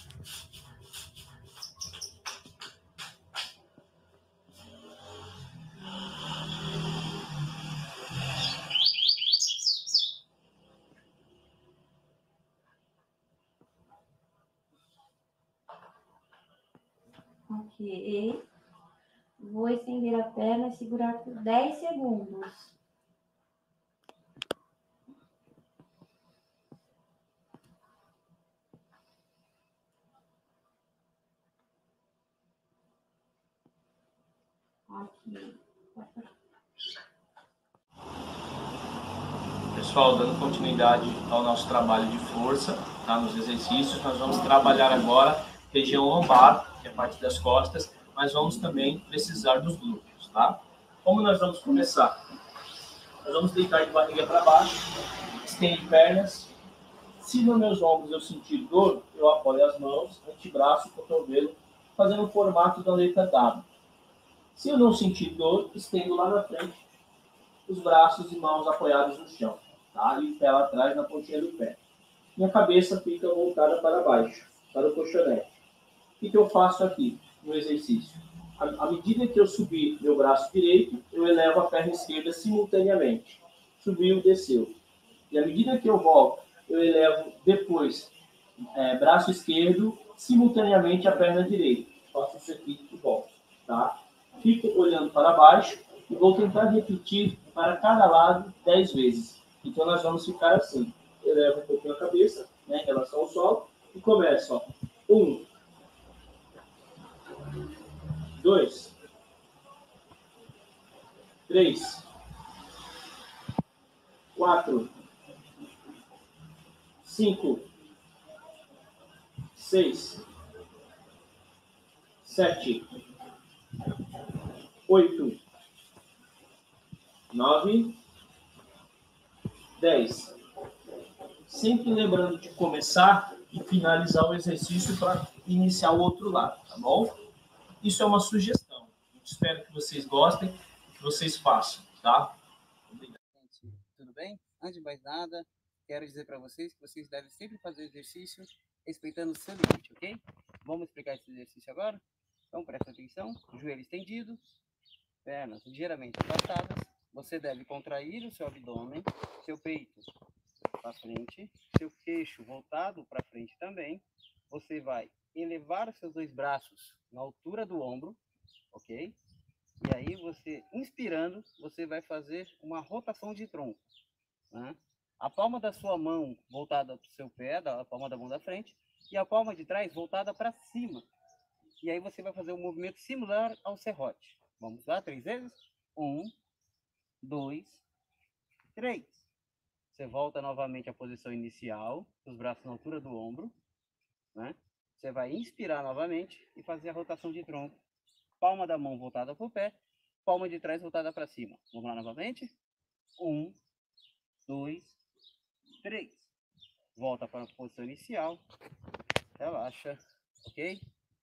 Ok. Vou estender a perna e segurar por dez segundos. Ok. Pessoal, dando continuidade ao nosso trabalho de força, tá? Nos exercícios, nós vamos trabalhar agora região lombar, que é a parte das costas, mas vamos também precisar dos glúteos, tá? Como nós vamos começar? Nós vamos deitar de barriga para baixo, estende pernas. Se nos meus ombros eu sentir dor, eu apoio as mãos, antebraço, cotovelo fazendo o formato da letra W. Se eu não sentir dor, estendo lá na frente os braços e mãos apoiados no chão, tá? E o pé lá atrás na pontinha do pé. Minha cabeça fica voltada para baixo, para o colchonete. O que eu faço aqui no exercício? À medida que eu subir meu braço direito, eu elevo a perna esquerda simultaneamente. Subiu, desceu. E à medida que eu volto, eu elevo depois é, braço esquerdo simultaneamente a perna direita. Faço isso aqui e volto, tá? Fico olhando para baixo e vou tentar repetir para cada lado dez vezes. Então nós vamos ficar assim. Eu levo um pouquinho a cabeça, né, em relação ao solo, e começo, ó. Um. Dois. Três. Quatro. Cinco. Seis. Sete. Oito. Nove. Dez. Sempre lembrando de começar e finalizar o exercício para iniciar o outro lado, tá bom? Isso é uma sugestão. Espero que vocês gostem e que vocês façam, tá? Obrigado. Tudo bem? Antes de mais nada, quero dizer para vocês que vocês devem sempre fazer exercício respeitando o seu limite, ok? Vamos explicar esse exercício agora? Então, presta atenção. Joelho estendido, pernas ligeiramente afastadas. Você deve contrair o seu abdômen, seu peito para frente, seu queixo voltado para frente também. Você vai elevar os seus dois braços na altura do ombro, ok? E aí você, inspirando, você vai fazer uma rotação de tronco, né? A palma da sua mão voltada para o seu pé, a palma da mão da frente, e a palma de trás voltada para cima. E aí você vai fazer um movimento similar ao serrote. Vamos lá, três vezes? Um, dois, três. Você volta novamente à posição inicial, os braços na altura do ombro, né? Você vai inspirar novamente e fazer a rotação de tronco. Palma da mão voltada para o pé, palma de trás voltada para cima. Vamos lá novamente? Um, dois, três. Volta para a posição inicial. Relaxa, ok?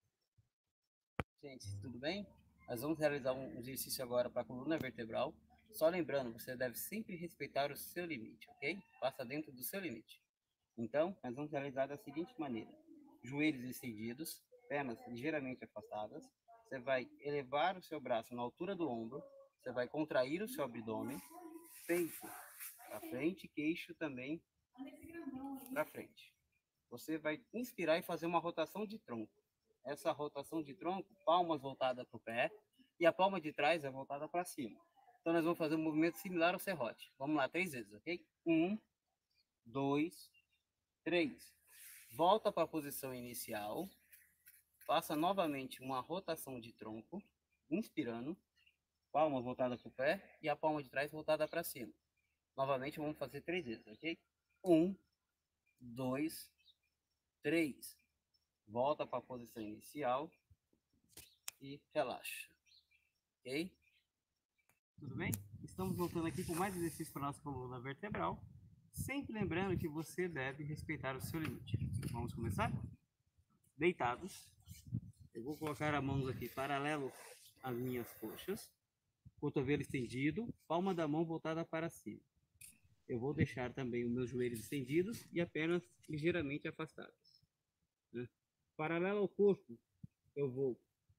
Gente, tudo bem? Nós vamos realizar um exercício agora para a coluna vertebral. Só lembrando, você deve sempre respeitar o seu limite, ok? Passa dentro do seu limite. Então, nós vamos realizar da seguinte maneira. Joelhos estendidos, pernas ligeiramente afastadas. Você vai elevar o seu braço na altura do ombro. Você vai contrair o seu abdômen. Peito para frente, queixo também para frente. Você vai inspirar e fazer uma rotação de tronco. Essa rotação de tronco, palmas voltadas para o pé e a palma de trás é voltada para cima. Então, nós vamos fazer um movimento similar ao serrote. Vamos lá, três vezes, ok? Um, dois, três. Volta para a posição inicial. Faça novamente uma rotação de tronco, inspirando. Palma voltada para o pé e a palma de trás voltada para cima. Novamente, vamos fazer três vezes, ok? Um, dois, três. Volta para a posição inicial e relaxa, ok? Tudo bem? Estamos voltando aqui com mais exercício para a nossa coluna vertebral. Sempre lembrando que você deve respeitar o seu limite. Vamos começar? Deitados. Eu vou colocar as mãos aqui paralelo às minhas coxas. Cotovelo estendido, palma da mão voltada para cima. Eu vou deixar também os meus joelhos estendidos e as pernas ligeiramente afastadas, né? Paralelo ao corpo, eu vou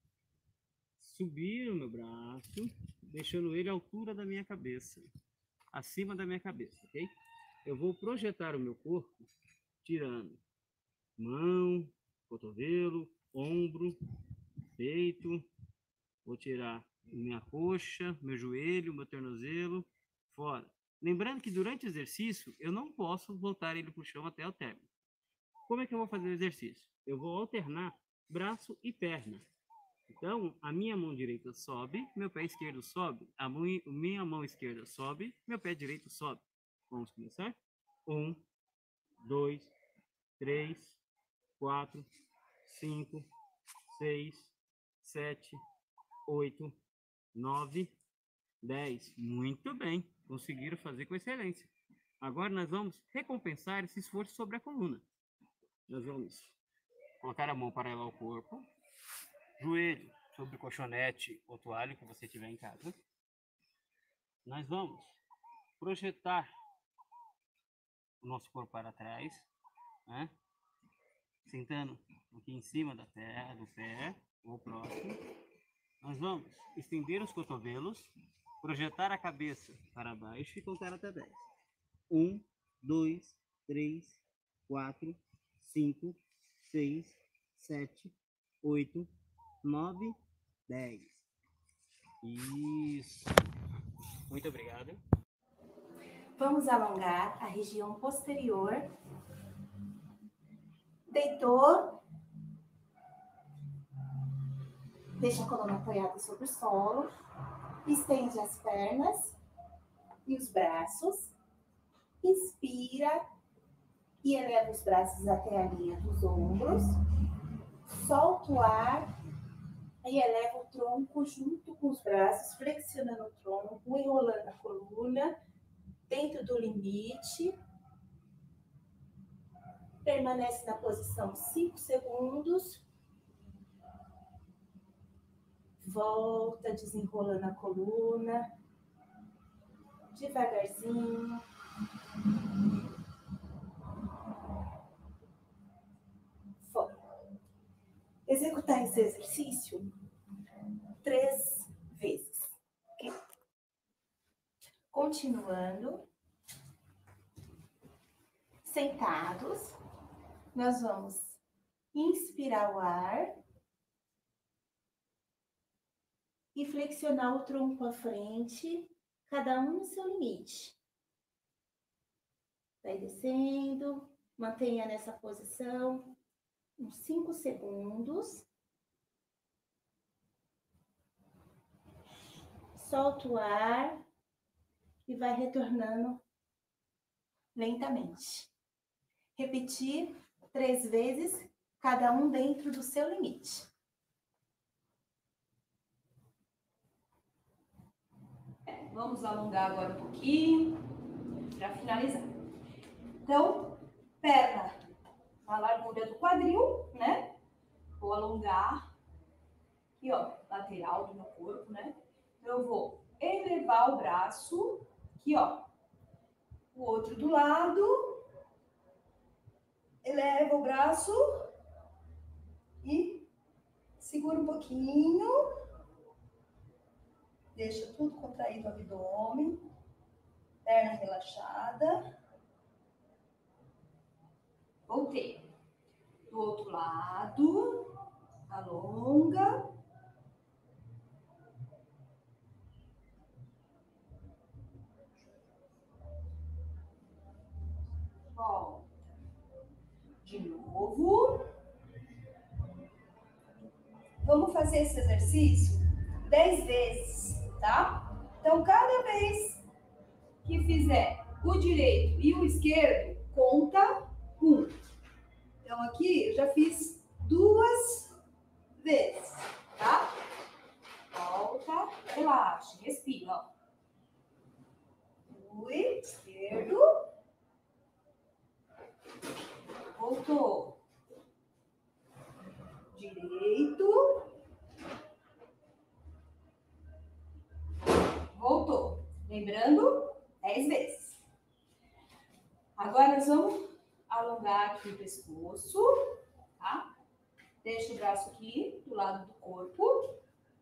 subir o meu braço, deixando ele à altura da minha cabeça, acima da minha cabeça, ok? Eu vou projetar o meu corpo, tirando mão, cotovelo, ombro, peito. Vou tirar minha coxa, meu joelho, meu tornozelo, fora. Lembrando que durante o exercício, eu não posso voltar ele para o chão até o término. Como é que eu vou fazer o exercício? Eu vou alternar braço e perna. Então, a minha mão direita sobe, meu pé esquerdo sobe, a mão, minha mão esquerda sobe, meu pé direito sobe. Vamos começar? Um, dois, três, quatro, cinco, seis, sete, oito, nove, dez. Muito bem, conseguiram fazer com excelência. Agora nós vamos recompensar esse esforço sobre a coluna. Nós vamos colocar a mão paralela ao corpo, joelho sobre o colchonete ou toalha que você tiver em casa. Nós vamos projetar o nosso corpo para trás, né? Sentando aqui em cima da terra, do pé ou próximo. Nós vamos estender os cotovelos, projetar a cabeça para baixo e contar até dez. Um, dois, três, quatro, cinco, seis, sete, oito, nove, dez. Isso. Muito obrigado. Vamos alongar a região posterior. Deitou. Deixa a coluna apoiada sobre o solo. Estende as pernas e os braços. Inspira e eleva os braços até a linha dos ombros. Solta o ar e eleva o tronco junto com os braços, flexionando o tronco, enrolando a coluna dentro do limite. Permanece na posição cinco segundos. Volta desenrolando a coluna. Devagarzinho. Fora. Executar esse exercício três vezes. Okay? Continuando. Sentados. Nós vamos inspirar o ar e flexionar o tronco à frente, cada um no seu limite. Vai descendo, mantenha nessa posição uns cinco segundos. Solta o ar e vai retornando lentamente. Repetir três vezes, cada um dentro do seu limite. Vamos alongar agora um pouquinho, para finalizar. Então, perna na largura do quadril, né? Vou alongar aqui, ó, lateral do meu corpo, né? Então, eu vou elevar o braço, aqui, ó, o outro do lado. Eleva o braço e segura um pouquinho. Deixa tudo contraído o abdômen. Perna relaxada. Voltei. Do outro lado. Alonga. Volta. De novo. Vamos fazer esse exercício dez vezes, tá? Então, cada vez que fizer o direito e o esquerdo, conta um. Então, aqui eu já fiz duas vezes, tá? Volta, relaxa, respira, ó. Fui, esquerdo. Voltou. Direito. Voltou. Lembrando, dez vezes. Agora nós vamos alongar aqui o pescoço, tá? Deixa o braço aqui do lado do corpo.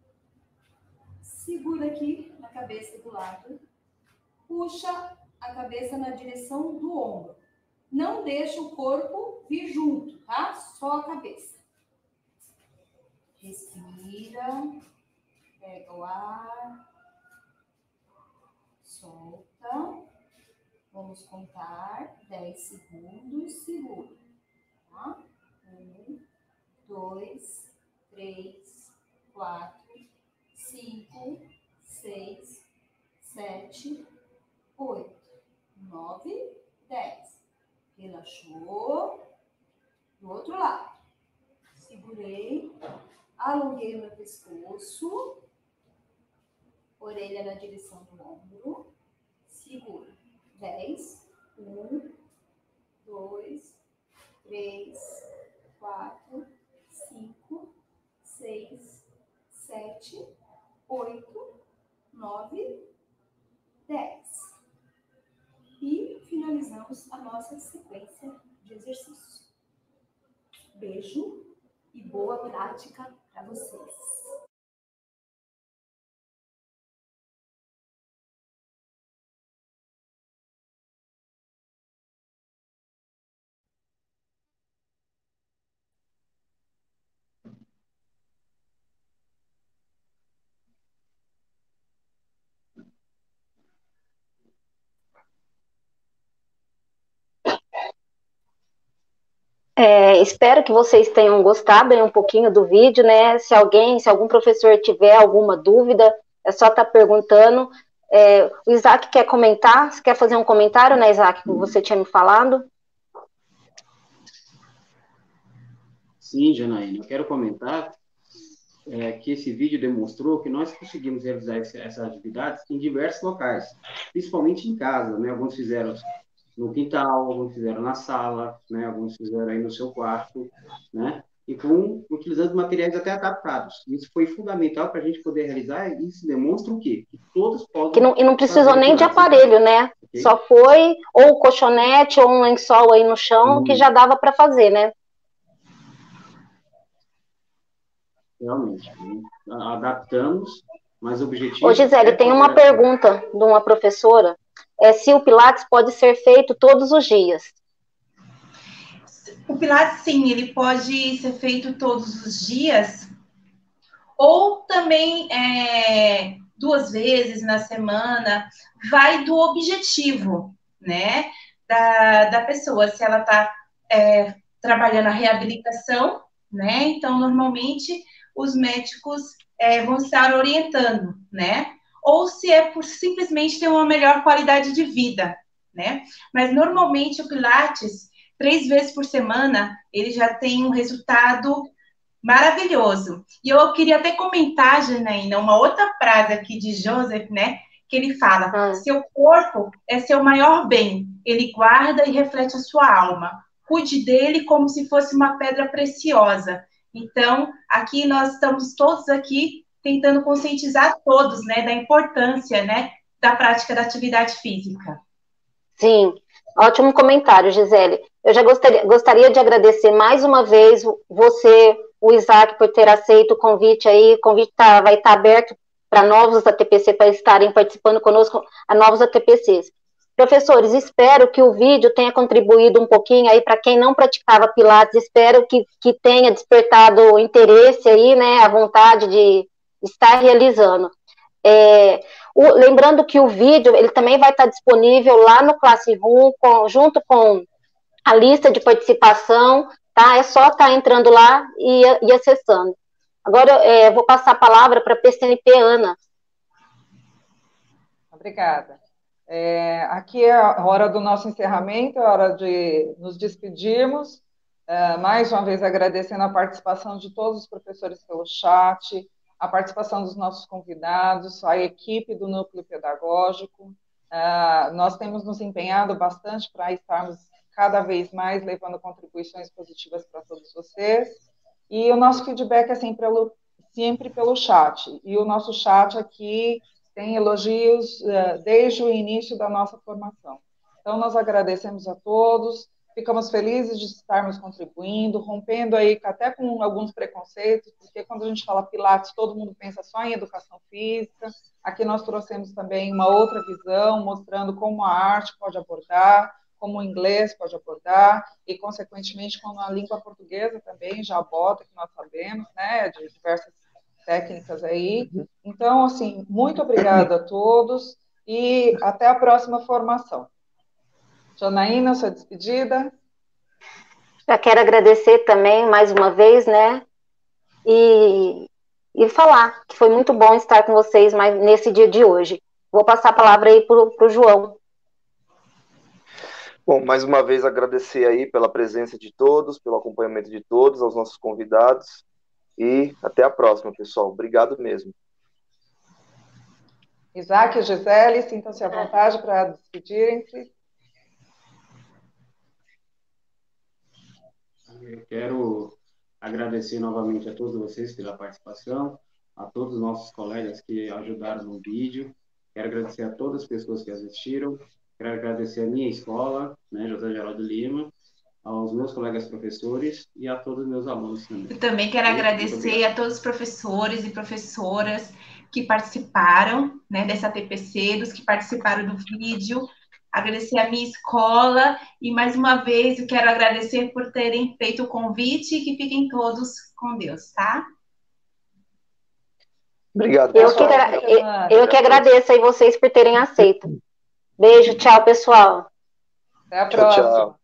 Segura aqui na cabeça do lado. Puxa a cabeça na direção do ombro. Não deixa o corpo vir junto, tá? Só a cabeça. Respira. Pega o ar. Solta. Vamos contar dez segundos. Segura. Tá? Um, dois, três, quatro, cinco, seis, sete, oito, nove, dez. Relaxou. Do outro lado. Segurei. Alonguei o meu pescoço. Orelha na direção do ombro. Segura. dez. um, dois, três, quatro, cinco, seis, nossa sequência de exercícios. Beijo e boa prática para vocês. É, espero que vocês tenham gostado aí um pouquinho do vídeo, né? Se alguém, se algum professor tiver alguma dúvida, é só estar perguntando. É, o Isaac quer comentar? Você quer fazer um comentário, né, Isaac, que você tinha me falado? Sim, Janaína, eu quero comentar é, que esse vídeo demonstrou que nós conseguimos realizar esse, essas atividades em diversos locais, principalmente em casa, né? Alguns fizeram no quintal, alguns fizeram na sala, né? Alguns fizeram aí no seu quarto, né? E com, utilizando materiais até adaptados. Isso foi fundamental para a gente poder realizar, e isso demonstra o quê? Que todos podem Que não, e não precisou fazer nem de pilates, aparelho, né? okay? Só foi ou o colchonete ou um lençol aí no chão, Hum. que já dava para fazer, né? Realmente, né? Adaptamos, mas o objetivo... Ô, Gisele, é tem uma fazer... pergunta de uma professora, é se o Pilates pode ser feito todos os dias. O Pilates, sim, ele pode ser feito todos os dias, ou também é, duas vezes na semana, vai do objetivo, né, da, da pessoa, se ela está é, trabalhando a reabilitação, né, então, normalmente, os médicos é, vão estar orientando, né, ou se é por simplesmente ter uma melhor qualidade de vida, né, mas normalmente o Pilates, três vezes por semana, ele já tem um resultado maravilhoso. E eu queria até comentar, Janaína, uma outra frase aqui de Joseph, né? Que ele fala, Ah. seu corpo é seu maior bem, ele guarda e reflete a sua alma. Cuide dele como se fosse uma pedra preciosa. Então, aqui nós estamos todos aqui tentando conscientizar todos, né, da importância, né, da prática da atividade física. Sim, ótimo comentário, Gisele. Eu já gostaria, gostaria de agradecer mais uma vez você, o Isaac, por ter aceito o convite aí. O convite tá, vai estar aberto para novos A T P C, para estarem participando conosco a novos A T P Cs. Professores, espero que o vídeo tenha contribuído um pouquinho aí para quem não praticava Pilates, espero que, que tenha despertado o interesse aí, né, a vontade de estar realizando. É, o, lembrando que o vídeo ele também vai estar disponível lá no Classroom, com, junto com a lista de participação, tá? É só estar entrando lá e, e acessando. Agora, é, vou passar a palavra para a P C N P Ana. Obrigada. É, aqui é a hora do nosso encerramento, é a hora de nos despedirmos. É, mais uma vez agradecendo a participação de todos os professores pelo chat, a participação dos nossos convidados, a equipe do Núcleo Pedagógico. Uh, nós temos nos empenhado bastante para estarmos cada vez mais levando contribuições positivas para todos vocês. E o nosso feedback é sempre pelo, sempre pelo chat. E o nosso chat aqui tem elogios uh, desde o início da nossa formação. Então, nós agradecemos a todos. Ficamos felizes de estarmos contribuindo, rompendo aí até com alguns preconceitos, porque quando a gente fala Pilates, todo mundo pensa só em educação física. Aqui nós trouxemos também uma outra visão, mostrando como a arte pode abordar, como o inglês pode abordar, e, consequentemente, como a língua portuguesa também já aborda, que nós sabemos, né, de diversas técnicas aí. Então, assim, muito obrigada a todos e até a próxima formação. Janaína, sua despedida. Já quero agradecer também, mais uma vez, né, e, e falar que foi muito bom estar com vocês mais nesse dia de hoje. Vou passar a palavra aí para o João. Bom, mais uma vez agradecer aí pela presença de todos, pelo acompanhamento de todos, aos nossos convidados, e até a próxima, pessoal. Obrigado mesmo. Isaac e Gisele, sintam-se à vontade para despedirem-se. Eu quero agradecer novamente a todos vocês pela participação, a todos os nossos colegas que ajudaram no vídeo. Quero agradecer a todas as pessoas que assistiram. quero agradecer a minha escola, né, José Geraldo Lima, aos meus colegas professores e a todos os meus alunos também. Eu também quero Muito agradecer obrigado. a todos os professores e professoras que participaram, né, dessa T P C, dos que participaram do vídeo, agradecer a minha escola e, mais uma vez, eu quero agradecer por terem feito o convite e que fiquem todos com Deus, tá? Obrigado, Eu que, pessoal. agra- eu, eu que agradeço aí vocês por terem aceito. Beijo, tchau, pessoal. Até a Tchau, próxima. tchau.